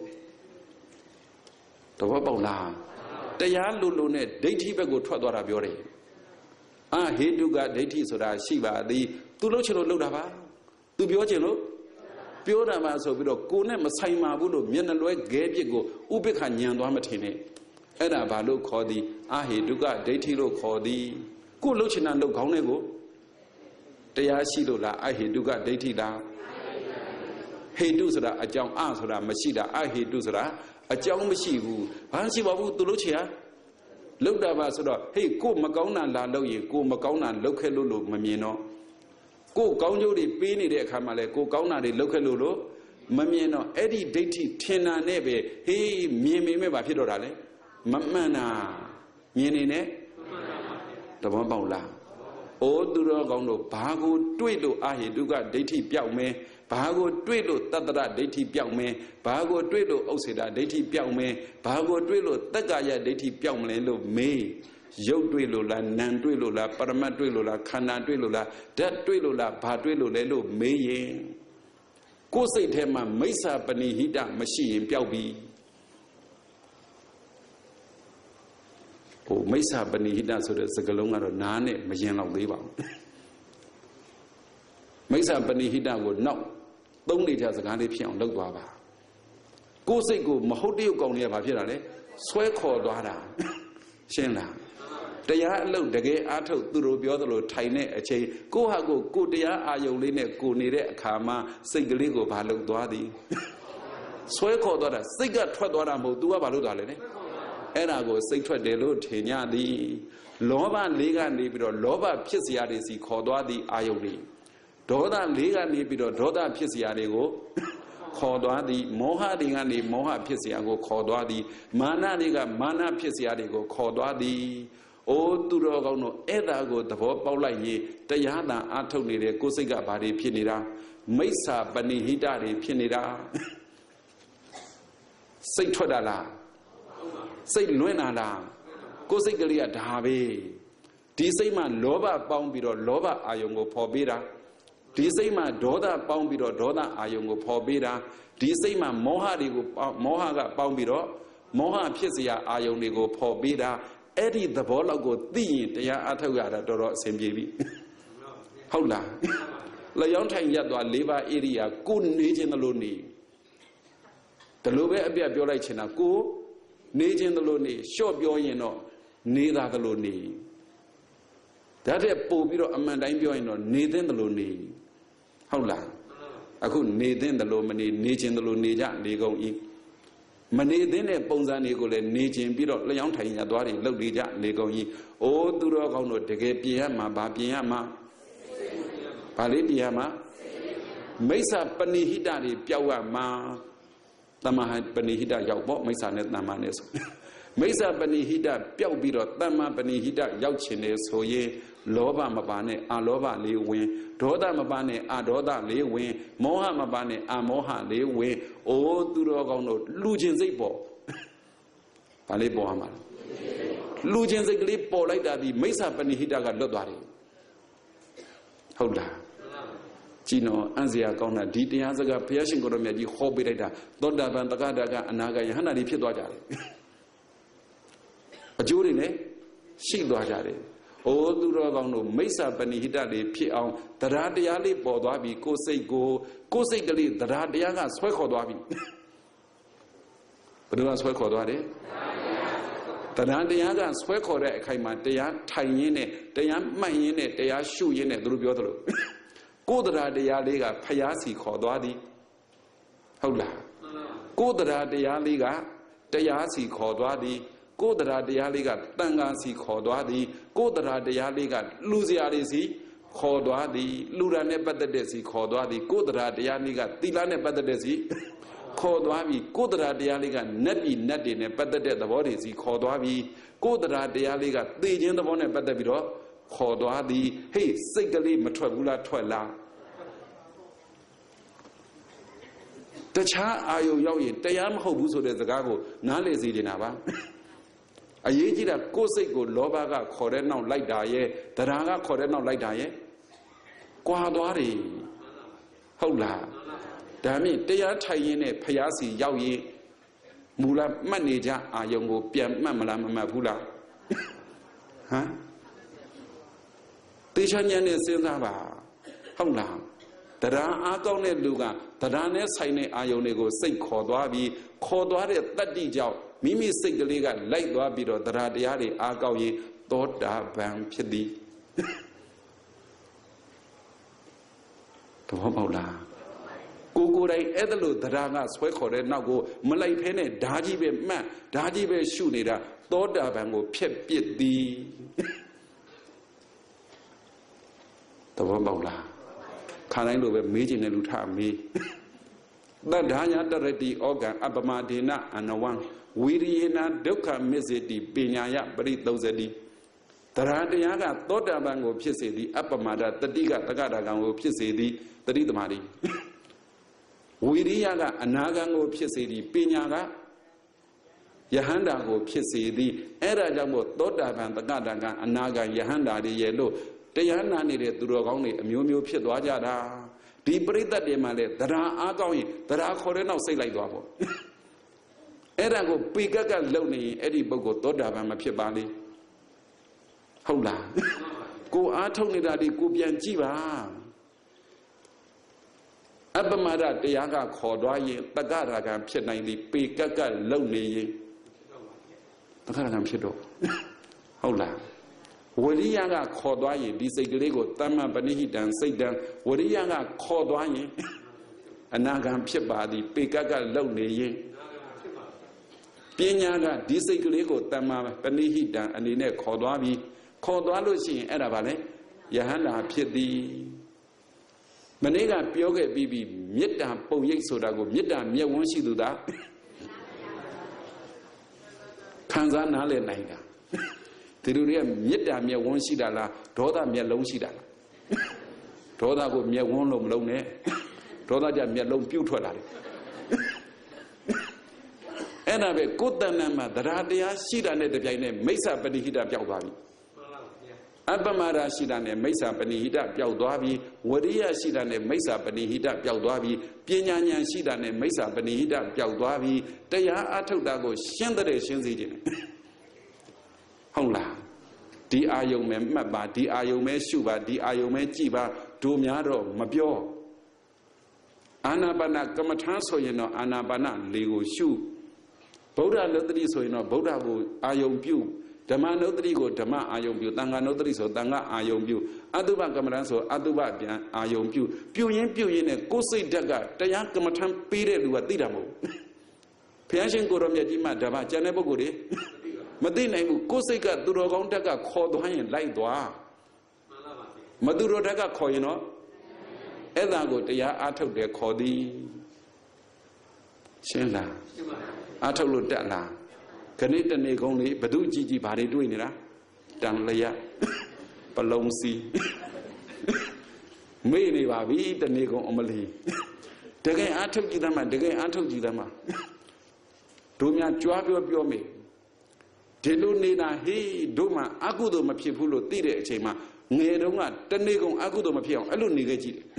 တဘောပေါက်လားတရားလို့လို့နဲ့ဒိဋ္ဌိဘက်ကိုထွက်သွားတာပြောတယ်အာဟေတုကဒိဋ္ဌိဆိုတာရှိပါသည်သူလှုပ်ချင်လို့လှုပ်တာပါသူပြောချင်လို့ပြောတာပါဆိုပြီးတော့ကိုယ်နဲ့မဆိုင်ပါဘူးလို့မျက်နှာလွဲခဲပြစ်ကိုဥပိ္ပခညံသွားမထင်နဲ့အဲ့ဒါဘာလို့ခေါ်သည်အာဟေတုကဒိဋ္ဌိလို့ခေါ်သည်ကိုယ်လှုပ်ချင်တာလှုပ်ခေါင်းနဲ့ကိုတရားရှိလို့လားအာဟေတုကဒိဋ္ဌိလားဟေတုဆိုတာအကြောင်းအဆိုတာမရှိတာအာဟေတုဆိုတာအကြောင်းမရှိဘူးဘာရှိပါဘူးသူလှုပ်ချင်ဟာလှုပ်တာပါဆိုတော့ဟေ့ကိုမကောင်းတာလာလှုပ်ရင်ကိုမကောင်းတာလှုပ်ခဲ့လို့လို့မမြင်တော့ကိုကောင်းကျိုးတွေပေးနေတဲ့အခါမှာလဲကိုကောင်းတာတွေလှုပ်ခဲ့လို့လို့မမြင်တော့အဲ့ဒီဒိဋ္ဌိထင်တာနဲ့ပဲဟေးမြင်မိမဲ့ဘာဖြစ်တော့တာလဲမမှန်တာမြင်နေနဲ့တဘောပေါက်လားအိုးသူတော်ကောင်းတို့ဘာကိုတွေ့လို့အာဟိတုကဒိဋ္ဌိပြောက်မဲဘာကိုတွေ့လို့တတ္တရဒိဋ္ဌိပြောက်မဲဘာကိုတွေ့လို့ဥစ္စေတဒိဋ္ဌိပြောက်မဲဘာကိုတွေ့လို့တက္ကာယဒိဋ္ဌိပြောက်မလဲလို့မေးရုပ်တွေ့လို့လားနာမ်တွေ့လို့လားပရမတ်တွေ့လို့လားခန္ဓာတွေ့လို့လားဓာတ်တွေ့လို့လားဘာတွေ့လို့လဲလို့မေးရင်ကိုယ်စိတ်ထဲမှာမိစ္ဆာပဏိဟိတမရှိရင်ပြောက်ပြီဟိုမိစ္ဆာပဏိဟိတဆိုတဲ့စကားလုံးကတော့နားနဲ့မရင်တော့သေးပါဘူးမိစ္ဆာပဏိဟိတကိုနောက်သုံးနေကြစကားလေးဖြစ်အောင်လုပ်သွားပါကိုယ်စိတ်ကိုမဟုတ်တရုပ်ကောင်းနေရဘာဖြစ်တာလဲဆွဲခေါ်သွားတာရှင်းလားတရားအလုပ်တကယ်အားထုတ်သူတို့ပြောသလိုထိုင်တဲ့အချိန်ကိုဟာကိုကိုတရားအာယုံလေးနဲ့ကိုနေတဲ့အခါမှာစိတ်ကလေးကိုဘာလုပ်သွားသည်ဆွဲခေါ်သွားတာစိတ်ကထွက်သွားတာမဟုတ် तू ကဘာလုပ်သွားလဲနဲ့အဲ့ဒါကိုစိတ်ထွက်တယ်လို့ထင်ကြသည်လောဘလေးကနေပြီးတော့လောဘဖြစ်စရာတွေစီခေါ်သွားသည်အာယုံလေးဒေါသလေးကနေပြီးတော့ဒေါသဖြစ်စရာတွေကိုခေါ်သွားသည်မောဟတွေကနေမောဟဖြစ်စရာကိုခေါ်သွားသည်မာနတွေကမာနဖြစ်စရာတွေကိုခေါ်သွားသည်အိုးသူတော်ကောင်းတို့အဲ့ဒါကိုသဘောပေါက်လိုက်ရင်တရားသာအားထုတ်နေတဲ့ကိုယ်စိတ်ကဘာတွေဖြစ်နေတာမိစ္ဆာပဏိဟိတတွေဖြစ်နေတာစိတ်ထွက်တာလားစိတ်လွင့်တာလားကိုယ်စိတ်ကလေးကဒါပဲဒီစိတ်မှာလောဘပေါင်းပြီးတော့လောဘအာယုံကိုဖော်ပေးတာဒီစိတ်မှာဒေါသပေါင်းပြီးတော့ဒေါသအာယုံကိုဖော်ပေးတာဒီစိတ်မှာမောဟတွေကိုမောဟကပေါင်းပြီးတော့မောဟဖြစ်စရာအာယုံတွေကိုဖော်ပေးတာအဲ့ဒီသဘောလောက်ကိုသိရင်တရားအထုတ်ရတာတော်တော်အဆင်ပြေပြီဟုတ်လားလျောင်းထိုင်ရက်သွားလေးပါးဧရိယာကိုနေခြင်းတလို့နေဒီလိုပဲအပြတ်ပြောလိုက်ချင်တာကိုနေခြင်းတလို့နေလျှော့ပြောရင်တော့နေတာတလို့နေဒါတဲ့ပို့ပြီးတော့အမှန်တိုင်းပြောရင်တော့နေသင့်တလို့နေဟုတ်လားအခုနေသင့်တလို့မနေနေခြင်းတလို့နေကြနေကုန်ဤမနေသင့်တဲ့ပုံစံတွေကိုလည်းနေခြင်းပြီးတော့လျောင်းထိုင်ရသွားတယ်လှုပ်လေကြနေကုန်ကြီးအိုးသူတော်ကောင်းတို့တကယ်ပြင်ရမှာဗာပြင်ရမှာဗာလေးပြင်ရမှာမိစ္ဆာပဏိဟိတတွေပျောက်ရမှာတမဟာပဏိဟိတရောက်ပေါ့မိစ္ဆာနဲ့တမ္မာနဲ့ဆိုမိစ္ဆာပဏိဟိတပျောက်ပြီးတော့တမ္မာပဏိဟိတရောက်ချင်တယ်ဆိုရင်လောဘမပါနဲ့အာလောဘလေးဝင်ဒေါသမပါနဲ့အာဒေါသလေးဝင်မောဟမပါနဲ့အာမောဟလေးဝင်အိုးသူတော်ကောင်းတို့လူချင်းစိတ်ပေါ်ဘာလေးပေါ်မှာလူချင်းစိတ်ကလေးပေါ်လိုက်တာဒီမိစ္ဆာပဏိဟိတကလွတ်သွားတယ်ဟုတ်လားကြည်နော်အံ့စရာကောင်းတာဒီတရားစကားဘုရားရှင်ကိုယ်တော်မြတ်ကြီးဟောပေးလိုက်တာသောတာပန်တက္ကတာကအနာဂတ်ယဟန္တာတွေဖြစ်သွားကြတယ်အကျိုးတွေလည်းရှိသွားကြတယ်အိုးသူတော်ကောင်းတို့မိစ္ဆာပဏိဟိတတွေဖြစ်အောင်တရားတရားလေးပေါ်သွားပြီကိုယ်စိတ်ကိုကိုယ်စိတ်ကလေးတရားတရားကဆွဲခေါ်သွားပြီဘယ်လိုကဆွဲခေါ်သွားတယ်တရားတရားကဆွဲခေါ်တဲ့အခိုင်မှာတရားထိုင်ရင်းနဲ့တရားမှတ်ရင်းနဲ့တရားရှုရင်းနဲ့သူတို့ပြောသလိုကိုယ်တရားတရားလေးကဖျားစီခေါ်သွားသည်ဟုတ်လားကိုယ်တရားတရားလေးကတရားစီခေါ်သွားသည်ကိုယ်တရားတရားလေးကတန်ခါစီခေါ်သွားသည်ကိုယ်တရားတရားလေးကလူစရာတွေစီခေါ်သွားသည်လူရနဲ့ပတ်သက်တဲ့စီခေါ်သွားသည်ကိုယ်တရားတရားလေးကသီလနဲ့ပတ်သက်တဲ့စီခေါ်သွားပြီကိုယ်တရားတရားလေးကနတ်ပြည်နတ်တွေနဲ့ပတ်သက်တဲ့သဘောတွေစီခေါ်သွားပြီကိုယ်တရားတရားလေးကသေခြင်းသဘောနဲ့ပတ်သက်ပြီးတော့ခေါ်သွားသည်ဟေးစိတ်ကလေးမထွက်ဘူးလားထွက်လားတခြားအာယုံရောက်ရင်တရားမဟုတ်ဘူးဆိုတဲ့စကားကိုနားလည်စေချင်တာပါအရေးကြီးတာကိုယ်စိတ်ကိုလောဘကခေါ်တဲ့နောက်လိုက်တာရဲ့တရားကခေါ်တဲ့နောက်လိုက်တာရဲ့ကွာသွားတယ်ဟုတ်လားဒါမြင့်တရားထိုင်ရင်းနဲ့ဖျားစီရောက်ရင်မူလမှတ်နေကြအာယုံကိုပြန်မှတ်မလားမမှတ်ဘူးလားဟမ်တေချာဉာဏ်နဲ့စဉ်းစားပါဟုတ်လားတရားအားကောင်းတဲ့လူကတရားနဲ့ဆိုင်တဲ့အာယုန်တွေကိုစိတ်ခေါ်သွားပြီးခေါ်သွားတဲ့တတ္တိကြောင့်မိမိစိတ်ကလေးကလိုက်သွားပြီးတော့တရားတရားတွေအားကောင်းရင်သောတာပန်ဖြစ်သည်တော်ပေါ့လားကိုကိုယ်တိုင်အဲ့ဒါလို့တရားကဆွဲခေါ်တဲ့နောက်ကိုမလိုက်ဖဲနဲ့ဓာကြီးပဲမှတ်ဓာကြီးပဲရှုနေတာသောတာပန်ကိုဖျက်ပစ်သည်တော်ပေါ့လားခါတိုင်းလိုပဲမေးချင်တဲ့လူထမေးတတ္ထာယတရတိဩကံအပမဒေနအနဝံဝိရိယေနဒုက္ခမစ္စေတိပညာယပရိသုံးစတိတရားတရားကသောတာပန်ကိုဖြစ်စေသည်အပမဒတတိကတက္ကတာကံကိုဖြစ်စေသည်တတိသမารိဝိရိယကအနာဂံကိုဖြစ်စေသည်ပညာကယဟန္တာကိုဖြစ်စေသည်အဲ့ဒါကြောင့်မို့သောတာပန်တက္ကတာကံအနာဂံယဟန္တာတွေရဲ့လို့တရားနာနေတဲ့သူတော်ကောင်းတွေအမျိုးမျိုးဖြစ်သွားကြတာဒီပရိသတ်တွေမှာလည်းတရားအားကောင်းရင်တရားခေါ်တဲ့နောက်စိတ်လိုက်သွားပေါ့အဲ့ဒါကိုပေကက်ကလုံနေရင်အဲ့ဒီပုဂ္ဂိုလ်သောတာပန်မဖြစ်ပါလေဟုတ်လားကိုအားထုတ်နေတာဒီကိုပြန်ကြည့်ပါအပမဒတရားကခေါ်သွားရင်တက္ကရာကံဖြစ်နိုင်သည်ပေကက်ကလုံနေရင်တက္ကရာကံဖြစ်တော့ဟုတ်လားဝရိယကခေါ်သွားရင်ဒီစိတ်ကလေးကိုတမ္မပဏိဟိတံစိတ်တံဝရိယကခေါ်သွားရင်အနာဂံဖြစ်ပါသည်ပေကက်ကလုံနေရင်ပညာကဒီစိတ်ကလေးကိုတမ္မပဏိဟိတံအနေနဲ့ခေါ်သွားပြီးခေါ်သွားလို့ရှိရင်အဲ့ဒါဗာလဲယဟန္တာဖြစ်သည်မနေ့ကပြောခဲ့ပြီးပြီးမေတ္တာပုံရိပ်ဆိုတာကိုမေတ္တာမျက်ဝန်းရှိသူသာခံစားနားလည်နိုင်တာဒီလူတွေကမေတ္တာမျက်ဝန်းရှိတာလားဒေါသမျက်လုံးရှိတာလားဒေါသကိုမျက်ဝန်းလို့မလုံးနဲ့ဒေါသကြမျက်လုံးပြုတ်ထွက်လာတယ်အဲ့ဒါပဲကိုယ်တဏ္ဍာမှာတရားတရားရှိတာနဲ့တပြိုင်နက်မိစ္ဆာပဏိဟိတပျောက်သွားပြီအပမရာရှိတာနဲ့မိစ္ဆာပဏိဟိတပျောက်သွားပြီဝရိယရှိတာနဲ့မိစ္ဆာပဏိဟိတပျောက်သွားပြီပညာဉာဏ်ရှိတာနဲ့မိစ္ဆာပဏိဟိတပျောက်သွားပြီတရားအထုတ်တာကိုရှင်းတဲ့ရှင်းစေခြင်းဟုတ်လားဒီအာယုံမဲ့မှတ်ပါဒီအာယုံမဲ့ရှုပါဒီအာယုံမဲ့ကြည်ပါတို့များတော့မပြောအာနာပါနကမ္မထာဆိုရင်တော့အာနာပါနလေကိုရှုဗုဒ္ဓနုတ္တိဆိုရင်တော့ဗုဒ္ဓကိုအာယုံပြုဓမ္မနုတ္တိကိုဓမ္မအာယုံပြုသံဃာနုတ္တိဆိုသံဃာအာယုံပြုအတုပကမ္မထာဆိုအတုပပြန်အာယုံပြုပြုရင်းပြုရင်းနဲ့ကိုယ်စိတ်ဓာတ်ကတရားကမ္မထာပေးတဲ့လူကသိတာမဟုတ်ဘုရားရှင်ကိုရောမြတ်ကြီးမှဓမ္မကျန်တဲ့ပုဂ္ဂိုလ်တွေမသိနိုင်ဘူးကိုယ်စိတ်ကသူတော်ကောင်းတက်ကခေါ်သွားရင်လိုက်သွားမသူတော်တက်ကခေါ်ရင်တော့အဲ့ဒါကိုတရားအားထုတ်တယ်ခေါ်သည်ရှင်းလားအားထုတ်လို့တက်လားခဏတနေ့ကုန်းလေးဘဒုကြည်ကြည်ဘာတွေတွေ့နေတာတန်လျက်ပလုံစီမေ့နေပါပြီတနေ့ကုန်းအမလီတကယ်အားထုတ်ကြည့်သမှာတကယ်အားထုတ်ကြည့်သမှာတို့များကြွားပြောပြောမေဒီလိုနေတာဟေးတို့မှအကုသိုလ်မဖြစ်ဘူးလို့သိတဲ့အချိန်မှာငယ်တုန်းကတနေ့ကုန်အကုသိုလ်မဖြစ်အောင်အဲ့လိုနေခဲ့ကြည့်တယ်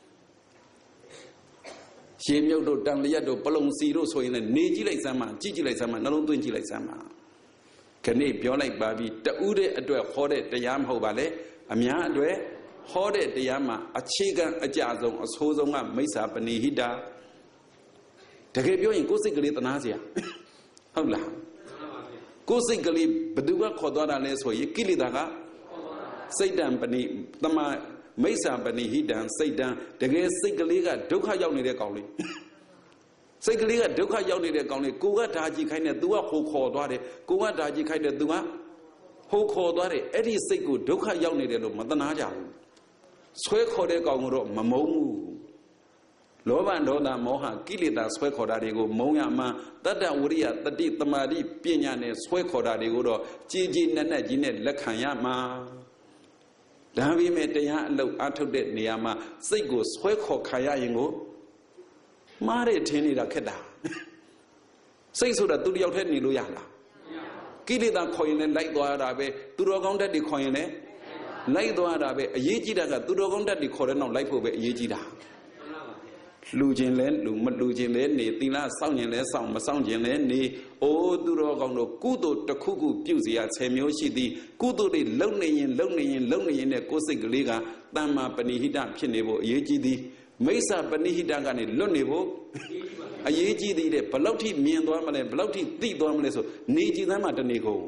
ရေမြုပ်တို့တန်လျက်တို့ပလုံစီတို့ဆိုရင်လည်းနေကြည့်လိုက်စမ်းပါကြည့်ကြည့်လိုက်စမ်းပါနှလုံးသွင်းကြည့်လိုက်စမ်းပါခဏပြောလိုက်ပါပြီတူးတဲ့အတွက်ဟောတဲ့တရားမဟုတ်ပါလေအများအတွက်ဟောတဲ့တရားမှာအခြေခံအကြဆုံးအဆိုးဆုံးကမိစ္ဆာပဏိဟိတတကယ်ပြောရင်ကိုယ်စိတ်ကလေးတနာစရာဟုတ်လားကိုယ်စိတ်ကလေးဘယ်သူကခေါ်သွားတာလဲဆိုရင်ကိလေသာကစိတ်တံပဏိတမမိစ္ဆာပဏိဟိတံစိတ်တံတကယ်စိတ်ကလေးကဒုက္ခရောက်နေတဲ့ကောင်လေးစိတ်ကလေးကဒုက္ခရောက်နေတဲ့ကောင်လေးကိုကဓာကြီးခိုင်းတယ် तू ကဟိုခေါ်သွားတယ်ကိုကဓာကြီးခိုင်းတယ် तू ကဟိုခေါ်သွားတယ်အဲ့ဒီစိတ်ကိုဒုက္ခရောက်နေတယ်လို့မသနာကြဘူးဆွဲခေါ်တဲ့ကောင်ကတော့မမုန်းဘူးလောဘဒေါသမောဟကိလေသာဆွဲခေါ်တာတွေကိုမုန်းရမှတတ္တဝရိယတတိတမာတိပညာနဲ့ဆွဲခေါ်တာတွေကိုတော့ကြည်ကြည်နက်နက်ကြီးနဲ့လက်ခံရမှာဒါပေမဲ့တရားအလုပ်အထုတ်တဲ့နေရာမှာစိတ်ကိုဆွဲခေါ်ခံရရင်ကိုမှားတဲ့ထင်နေတာခက်တာစိတ်ဆိုတာသူတယောက်တည်းနေလို့ရလားကိလေသာခေါ်ရင်လည်းလိုက်သွားရတာပဲသူတော်ကောင်းတတ်တွေခေါ်ရင်လည်းလိုက်သွားရတာပဲအရေးကြီးတာကသူတော်ကောင်းတတ်တွေခေါ်တဲ့နောက်လိုက်ဖို့ပဲအရေးကြီးတာလူချင်းလဲလူမလူချင်းလဲနေသီလစောင့်ရင်လဲစောင့်မစောင့်ချင်းလဲနေအိုးသူတော်ကောင်းတို့ကုသိုလ်တစ်ခုခုပြုစီရဆယ်မျိုးရှိသည်ကုသိုလ်တွေလုံနေရင်လုံနေရင်လုံနေရင်နဲ့ကိုယ်စိတ်ကလေးကတမ္မာပဏိဟိတဖြစ်နေဖို့အရေးကြီးသည်မိစ္ဆာပဏိဟိတကနေလွတ်နေဖို့အရေးကြီးသည်တဲ့ဘလောက်ထိမြင်သွားမလဲဘလောက်ထိသိသွားမလဲဆိုနေကြည်သမ်းမှာတနေကုန်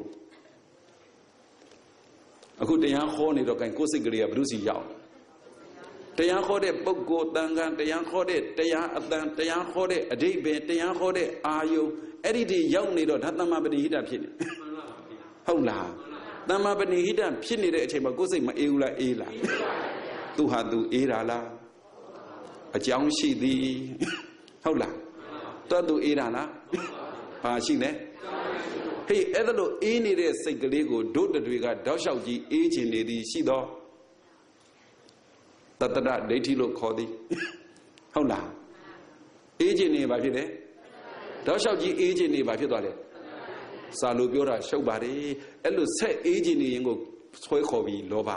အခုတရားဟောနေတော့ gain ကိုယ်စိတ်ကလေးကဘုရုစီရောက်တရားဟောတဲ့ပုဂ္ဂိုလ်တန်ခါတရားဟောတဲ့တရားအတန်တရားဟောတဲ့အဓိပ္ပာယ်တရားဟောတဲ့အာယုအဲ့ဒီဒီရောက်နေတော့ဒါတမ္မာပဏိဟိတဖြစ်နေဟုတ်လားတမ္မာပဏိဟိတဖြစ်နေတဲ့အချိန်မှာကိုယ်စိတ်မအေးဘူးလားအေးလားသူဟာသူအေးတာလားအကြောင်းရှိသည်ဟုတ်လားတော်သူအေးတာလားဘာရှိလဲဟေးအဲ့ဒါလို့အေးနေတဲ့စိတ်ကလေးကိုဒုတတွေကတောက်လျှောက်ကြီးအေးချင်နေသည်ရှိတော့တတရဒိဋ္ဌိလို့ခေါ်သည်ဟုတ်လားအေးချင်နေပါဖြစ်တယ်တောက်လျှောက်ကြီးအေးချင်နေပါဖြစ်သွားတယ်စာလို့ပြောတာရှုပ်ပါတယ်အဲ့လိုဆက်အေးချင်နေရင်ကိုဆွဲခေါ်ပြီးလောဘ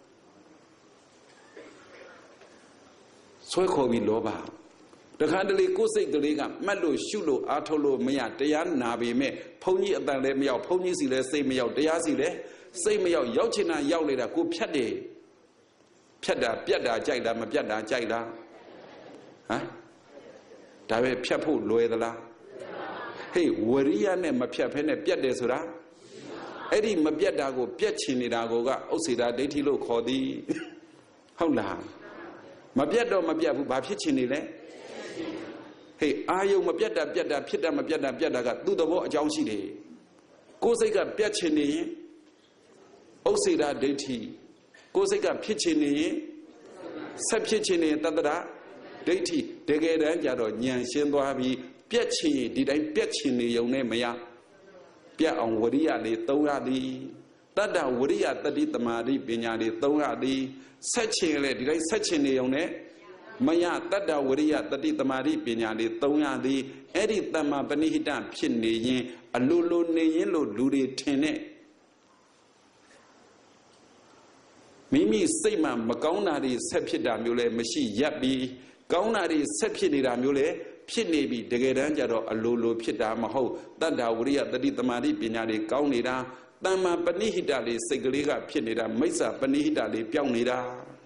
ဆွဲခေါ်ပြီးလောဘတခါတလေကိုယ်စိတ်ကလေးကမှတ်လို့ရှုလို့အားထုတ်လို့မရတရားနာပေမဲ့ဘုန်းကြီးအတန်လည်းမရောက်ဘုန်းကြီးစီလည်းစိတ်မရောက်တရားစီလည်းစိတ်မရောက်ရောက်ချင်တာရောက်နေတာကိုဖြတ်တယ်ဖြတ်တာပြတ်တာကြိုက်တာမပြတ်တာကြိုက်တာဟမ်ဒါပဲဖြတ်ဖို့လွယ်သလားဟေးဝရိယနဲ့မဖြတ်ဖဲနဲ့ပြတ်တယ်ဆိုတာအဲ့ဒီမပြတ်တာကိုပြတ်ချင်နေတာကိုကဥစ္စေတာဒိဋ္ဌိလို့ခေါ်သည်ဟုတ်လားမပြတ်တော့မပြတ်ဘူးဘာဖြစ်ချင်နေလဲဟေးအာယုံမပြတ်တာပြတ်တာဖြစ်တာမပြတ်တာပြတ်တာကသူ့သဘောအကြောင်းရှိတယ်ကိုယ်စိတ်ကပြတ်ချင်နေရင်ဥစ္စေတာဒိဋ္ဌိကိုယ်စိတ်ကဖြစ်ချင်နေရင်ဆက်ဖြစ်ချင်နေတတ္တရဒိဋ္ဌိတကယ်တမ်းကျတော့ဉာဏ်ရှင်းသွားပြီးပြတ်ချင်ဒီတိုင်းပြတ်ချင်နေုံနဲ့မရပြတ်အောင်ဝရိယလေးသုံးရသည်တတ္တဝရိယတတိတမာတိပညာလေးသုံးရသည်ဆက်ချင်လေဒီတိုင်းဆက်ချင်နေုံနဲ့မရတတ္တဝရိယတတိတမာတိပညာလေးသုံးရသည်အဲ့ဒီတမ္မာပဏိဟိတဖြစ်နေရင်အလိုလိုနေရင်လို့လူတွေထင်တဲ့မိမိစိတ်မှာမကောင်းတာတွေဆက်ဖြစ်တာမျိုးလဲမရှိရပ်ပြီးကောင်းတာတွေဆက်ဖြစ်နေတာမျိုးလဲဖြစ်နေပြီတကယ်တမ်းကျတော့အလိုလိုဖြစ်တာမဟုတ်တတ္တဝရိယတတိတမာတိပညာတွေကောင်းနေတာတမ္မာပဏိဟိတလေးစိတ်ကလေးကဖြစ်နေတာမိစ္ဆာပဏိဟိတလေးပြောင်းနေတာ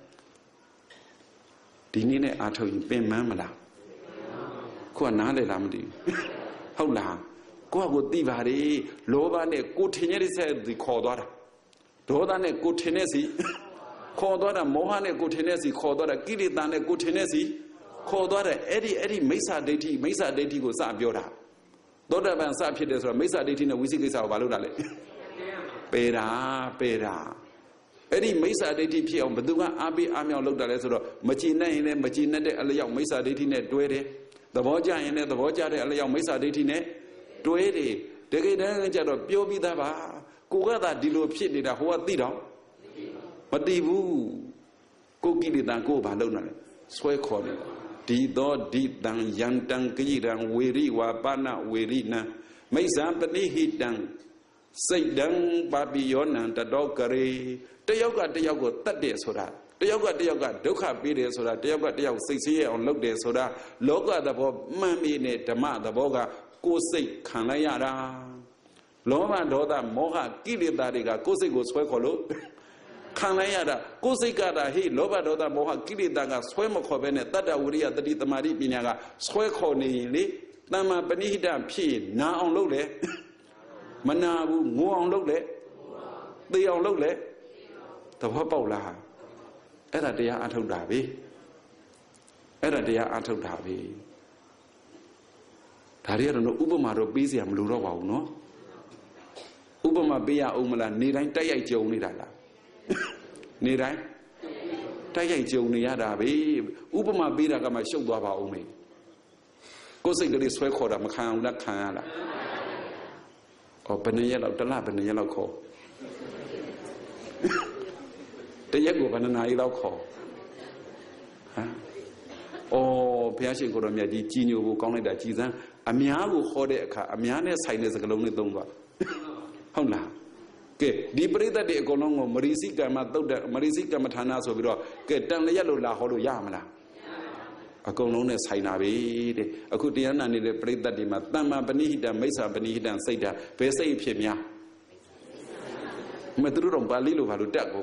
ဒီနည်းနဲ့အားထုတ်ရင်ပင်မမလားကိုကနားလေလားမသိဘူးဟုတ်လားကိုကကိုသိပါလေလောဘနဲ့ကိုထင်ရတဲ့ဆက်ဒီခေါ်သွားတာဒေါသနဲ့ကိုထင်တဲ့စီခေါ်သွားတာမောဟနဲ့ကိုထင်တဲ့စီခေါ်သွားတာကိလေသာနဲ့ကိုထင်တဲ့စီခေါ်သွားတယ်အဲ့ဒီအဲ့ဒီမိစ္ဆာဒိဋ္ဌိမိစ္ဆာဒိဋ္ဌိကိုစပြောတာသောတာပန်စဖြစ်တယ်ဆိုတော့မိစ္ဆာဒိဋ္ဌိနဲ့ဝိသိကိစ္စကိုဘာလုပ်တာလဲပေတာပေတာအဲ့ဒီမိစ္ဆာဒိဋ္ဌိဖြစ်အောင်ဘယ်သူကအားပေးအားမြောက်လုပ်တာလဲဆိုတော့မကြည်နဲ့ရင်လည်းမကြည်နဲ့တဲ့အလျောက်မိစ္ဆာဒိဋ္ဌိနဲ့တွဲတယ်သဘောကျရင်လည်းသဘောကျတဲ့အလျောက်မိစ္ဆာဒိဋ္ဌိနဲ့တွဲတယ်တကယ်တမ်းကျတော့ပြောပြီးသားပါကိုကသာဒီလိုဖြစ်နေတာဟိုကသိတော့မသိဘူးကိုကိလေသာကိုဘာလုပ်နေလဲဆွဲခေါ်နေတာဒီသောဒီတံယံတံကိရံဝေရိဝါပနဝေရိနံမိစ္ဆာပဏိဟိတံစိတ်တံပါပိယောနံတတောကရေတယောက်ကတယောက်ကိုတတ်တယ်ဆိုတာတယောက်ကတယောက်ကဒုက္ခပေးတယ်ဆိုတာတယောက်ကတယောက်စိတ်ဆင်းရဲအောင်လုပ်တယ်ဆိုတာလောကသဘောမှန်ပြီနဲ့ဓမ္မသဘောကကိုယ်စိတ်ခံလိုက်ရတာလောဘဒေါသမောဟကိလေသာတွေကကိုယ်စိတ်ကိုဆွဲခေါ်လို့ခံလိုက်ရတာကိုယ်စိတ်ကတာဟိလောဘဒေါသမောဟကိလေသာကဆွဲမခေါ်ဘဲနဲ့တတ္တဝရိယတတိတမာတိပညာကဆွဲခေါ်နေရင်လေတမ္မာပဏိဟိတဖြစ်နာအောင်လုပ်လေမနာဘူးငိုအောင်လုပ်လေသေအောင်လုပ်လေသဘောပေါက်လားအဲ့ဒါတရားအထုတ်တာပဲအဲ့ဒါတရားအထုတ်တာပဲဒါတွေကတော့ဥပမာတော့ပေးစရာမလိုတော့ပါဘူးနော်ဥပမာပေးရအောင်မလားနေတိုင်းတိုက်ရိုက်ကြုံနေတာလားနေတိုင်းတိုက်ရိုက်ကြုံနေရတာပဲဥပမာပေးတာကမှရှုပ်သွားပါအောင်မေကိုယ်စိတ်ကလေးဆွဲခေါ်တာမခံအောင်လားခံရလားဩဘယ်နှစ်ရက်လောက်တစ်လဘယ်နှစ်ရက်လောက်ခေါ်တရက်ကိုဘယ်နှစ်နာရီလောက်ခေါ်ဟမ်ဩဘုရားရှင်ကိုယ်တော်မြတ်ကြီးကြီးညိုကိုကောင်းလိုက်တာကြည်စမ်းအများကိုခေါ်တဲ့အခါအများနဲ့ဆိုင်တဲ့စကားလုံးနဲ့သုံးသွားဟုတ်လားကဲဒီပရိသတ်တွေအကုန်လုံးကိုမရိစိကမ္မသုတ်တဲ့မရိစိကမ္မဌာနဆိုပြီးတော့ကဲတန်လျက်လို့လာဟောလို့ရမလားဟအကုန်လုံးနဲ့ဆိုင်တာပဲတဲ့အခုတရားနာနေတဲ့ပြိဿတ်တွေမှာတမ္မာပဏိဟိတမိစ္ဆာပဏိဟိတစိတ်ဓာတ်ဘယ်စိတ်ဖြစ်များမသူတို့တော့ပါဠိလိုဘာလို့တက်ကုန်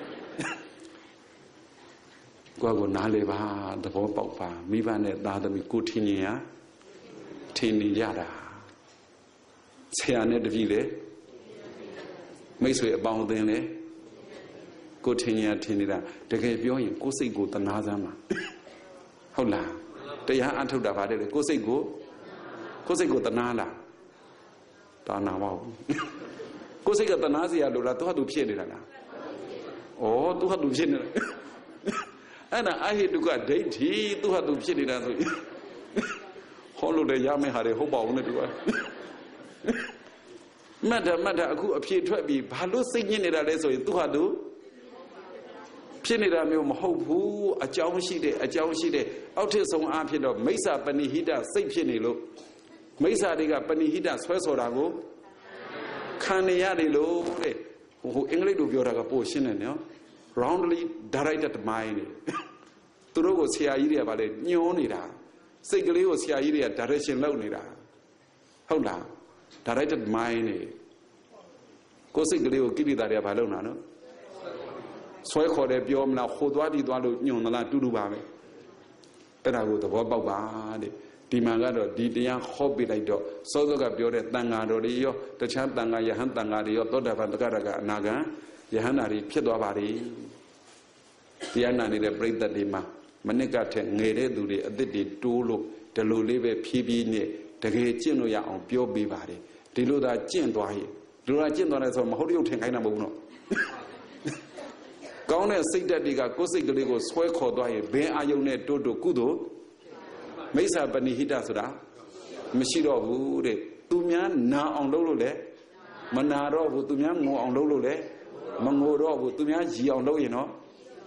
ကိုယ့်ကိုနားလေပါသဘောပေါက်ပါမိဘနဲ့သားသမီးကိုထင်ရင်ဟာထင်နေကြတာဆရာနဲ့တပည့်လေမိတ်ဆွေအပေါင်းအသင်းလေကိုထင်ရင်ထင်နေတာတကယ်ပြောရင်ကိုယ်စိတ်ကိုတနာစမ်းပါဟုတ်လားတရားအထုတ်တာဗါတဲ့ကိုယ်စိတ်ကိုကိုယ်စိတ်ကိုတနာလားတနာပါဘူးကိုယ်စိတ်ကတနာစရာလိုလားသူဟာသူဖြစ်နေတာလားဩသူဟာသူဖြစ်နေတာအဲ့ဒါအဟိတုကဒိဋ္ဌိသူဟာသူဖြစ်နေတာဆိုဟောလို့လည်းရမယ့်ဟာတွေဟုတ်ပါဘူးနဲ့သူကမတ်တာမတ်တာအခုအဖြေထွက်ပြီးဘာလို့စိတ်ညစ်နေတာလဲဆိုရင်သူဟာသူဖြစ်နေတာမျိုးမဟုတ်ဘူးအကြောင်းရှိတယ်အကြောင်းရှိတယ်အောက်ထစ်ဆုံးအားဖြစ်တော့မိစ္ဆာပဏိဟိတစိတ်ဖြစ်နေလို့မိစ္ဆာတွေကပဏိဟိတဆွဲဆိုတာကိုခံနေရတယ်လို့တဲ့ဟိုအင်္ဂလိပ်လိုပြောတာကပို့ရှင်းတယ်နော် roundly directed mind သူတို့ကိုဆရာကြီးတွေကဗာလေညှိုးနေတာစိတ်ကလေးကိုဆရာကြီးတွေက direction လုပ်နေတာဟုတ်လား directed mind နေကိုစိတ်ကလေးကိုကိလေသာတွေကဗာလုပ်တာနော်ဆွဲခေါ်တယ်ပြောမလားဟိုသွားဒီသွားလို့ညွန်သလားတူတူပါပဲအဲ့ဒါကိုသဘောပေါက်ပါတဲ့ဒီမှာကတော့ဒီတရားဟောပြလိုက်တော့စောစောကပြောတဲ့တန်ဃာတော်တွေရောတခြားတန်ဃာယဟန်တန်ဃာတွေရောသောတာပန်တက္ကရာကအနာဂံယဟန္တာတွေဖြစ်သွားပါလေတရားနာနေတဲ့ပြိဿတ်တွေမှာမနစ်ကထက်ငယ်တဲ့သူတွေအသစ်တွေတိုးလို့ဒီလိုလေးပဲဖြည်းဖြည်းနဲ့တကယ်ကျင့်လို့ရအောင်ပြောပေးပါတယ်ဒီလိုသာကျင့်သွားရင်ဒီလိုသာကျင့်သွားတယ်ဆိုမဟုတ်ရုပ်ထင်ခိုင်းတာမဟုတ်ဘူးနော်ကောင်းတဲ့စိတ်ဓာတ်တွေကကိုယ်စိတ်ကလေးကိုဆွဲခေါ်သွားရင်ဘယ်အာယုံနဲ့တိုးတိုးကုသိုလ်မိစ္ဆာပဏိဟိတဆိုတာမရှိတော့ဘူးတဲ့သူများနာအောင်လုပ်လို့လေမနာတော့ဘူးသူများငိုအောင်လုပ်လို့လေမငိုတော့ဘူးသူများရည်အောင်လုပ်ရင်တော့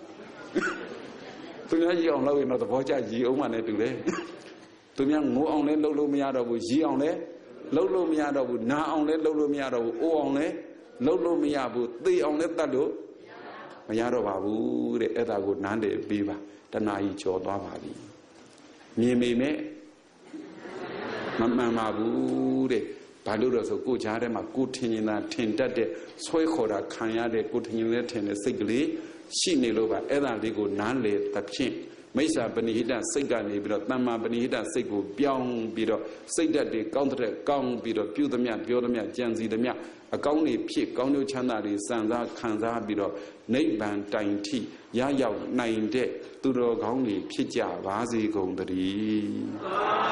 သူများရည်အောင်လုပ်ရင်တော့သဘောကျရည်အောင်မှလည်းတူတယ်သူများငိုအောင်လည်းလုပ်လို့မရတော့ဘူးရည်အောင်လည်းလုပ်လို့မရတော့ဘူးနာအောင်လည်းလုပ်လို့မရတော့ဘူးအိုးအောင်လည်းလုပ်လို့မရဘူးသေအောင်လည်းတတ်လို့မရတော့ပါဘူးတဲ့အဲ့ဒါကိုနန်းတယ်ပေးပါတဏှာကြီးကြော်သွားပါပြီမြင်မိမဲ့မမှန်ပါဘူးတဲ့ဘာလို့လဲဆိုကိုကြားထဲမှာကိုထင်နေတာထင်တတ်တဲ့ဆွဲခေါ်တာခံရတဲ့ကိုထင်နေတဲ့ထင်တဲ့စိတ်ကလေးရှိနေလို့ပါအဲ့ဒါလေးကိုနားလေသဖြင့်မိစ္ဆာပဏိဟိတစိတ်ကနေပြီးတော့တမ္မာပဏိဟိတစိတ်ကိုပြောင်းပြီးတော့စိတ်ဓာတ်တွေကောင်းတဲ့ကောင်းပြီးတော့ပြုသမျှပြောသမျှကြံစီသမျှအကောင်းတွေဖြစ်ကောင်းကျိုးချမ်းသာတွေစံစားခံစားပြီးတော့နိဗ္ဗာန်တိုင်ထိရရောက်နိုင်တဲ့သူတော်ကောင်းတွေဖြစ်ကြပါစေကုန်သတည်း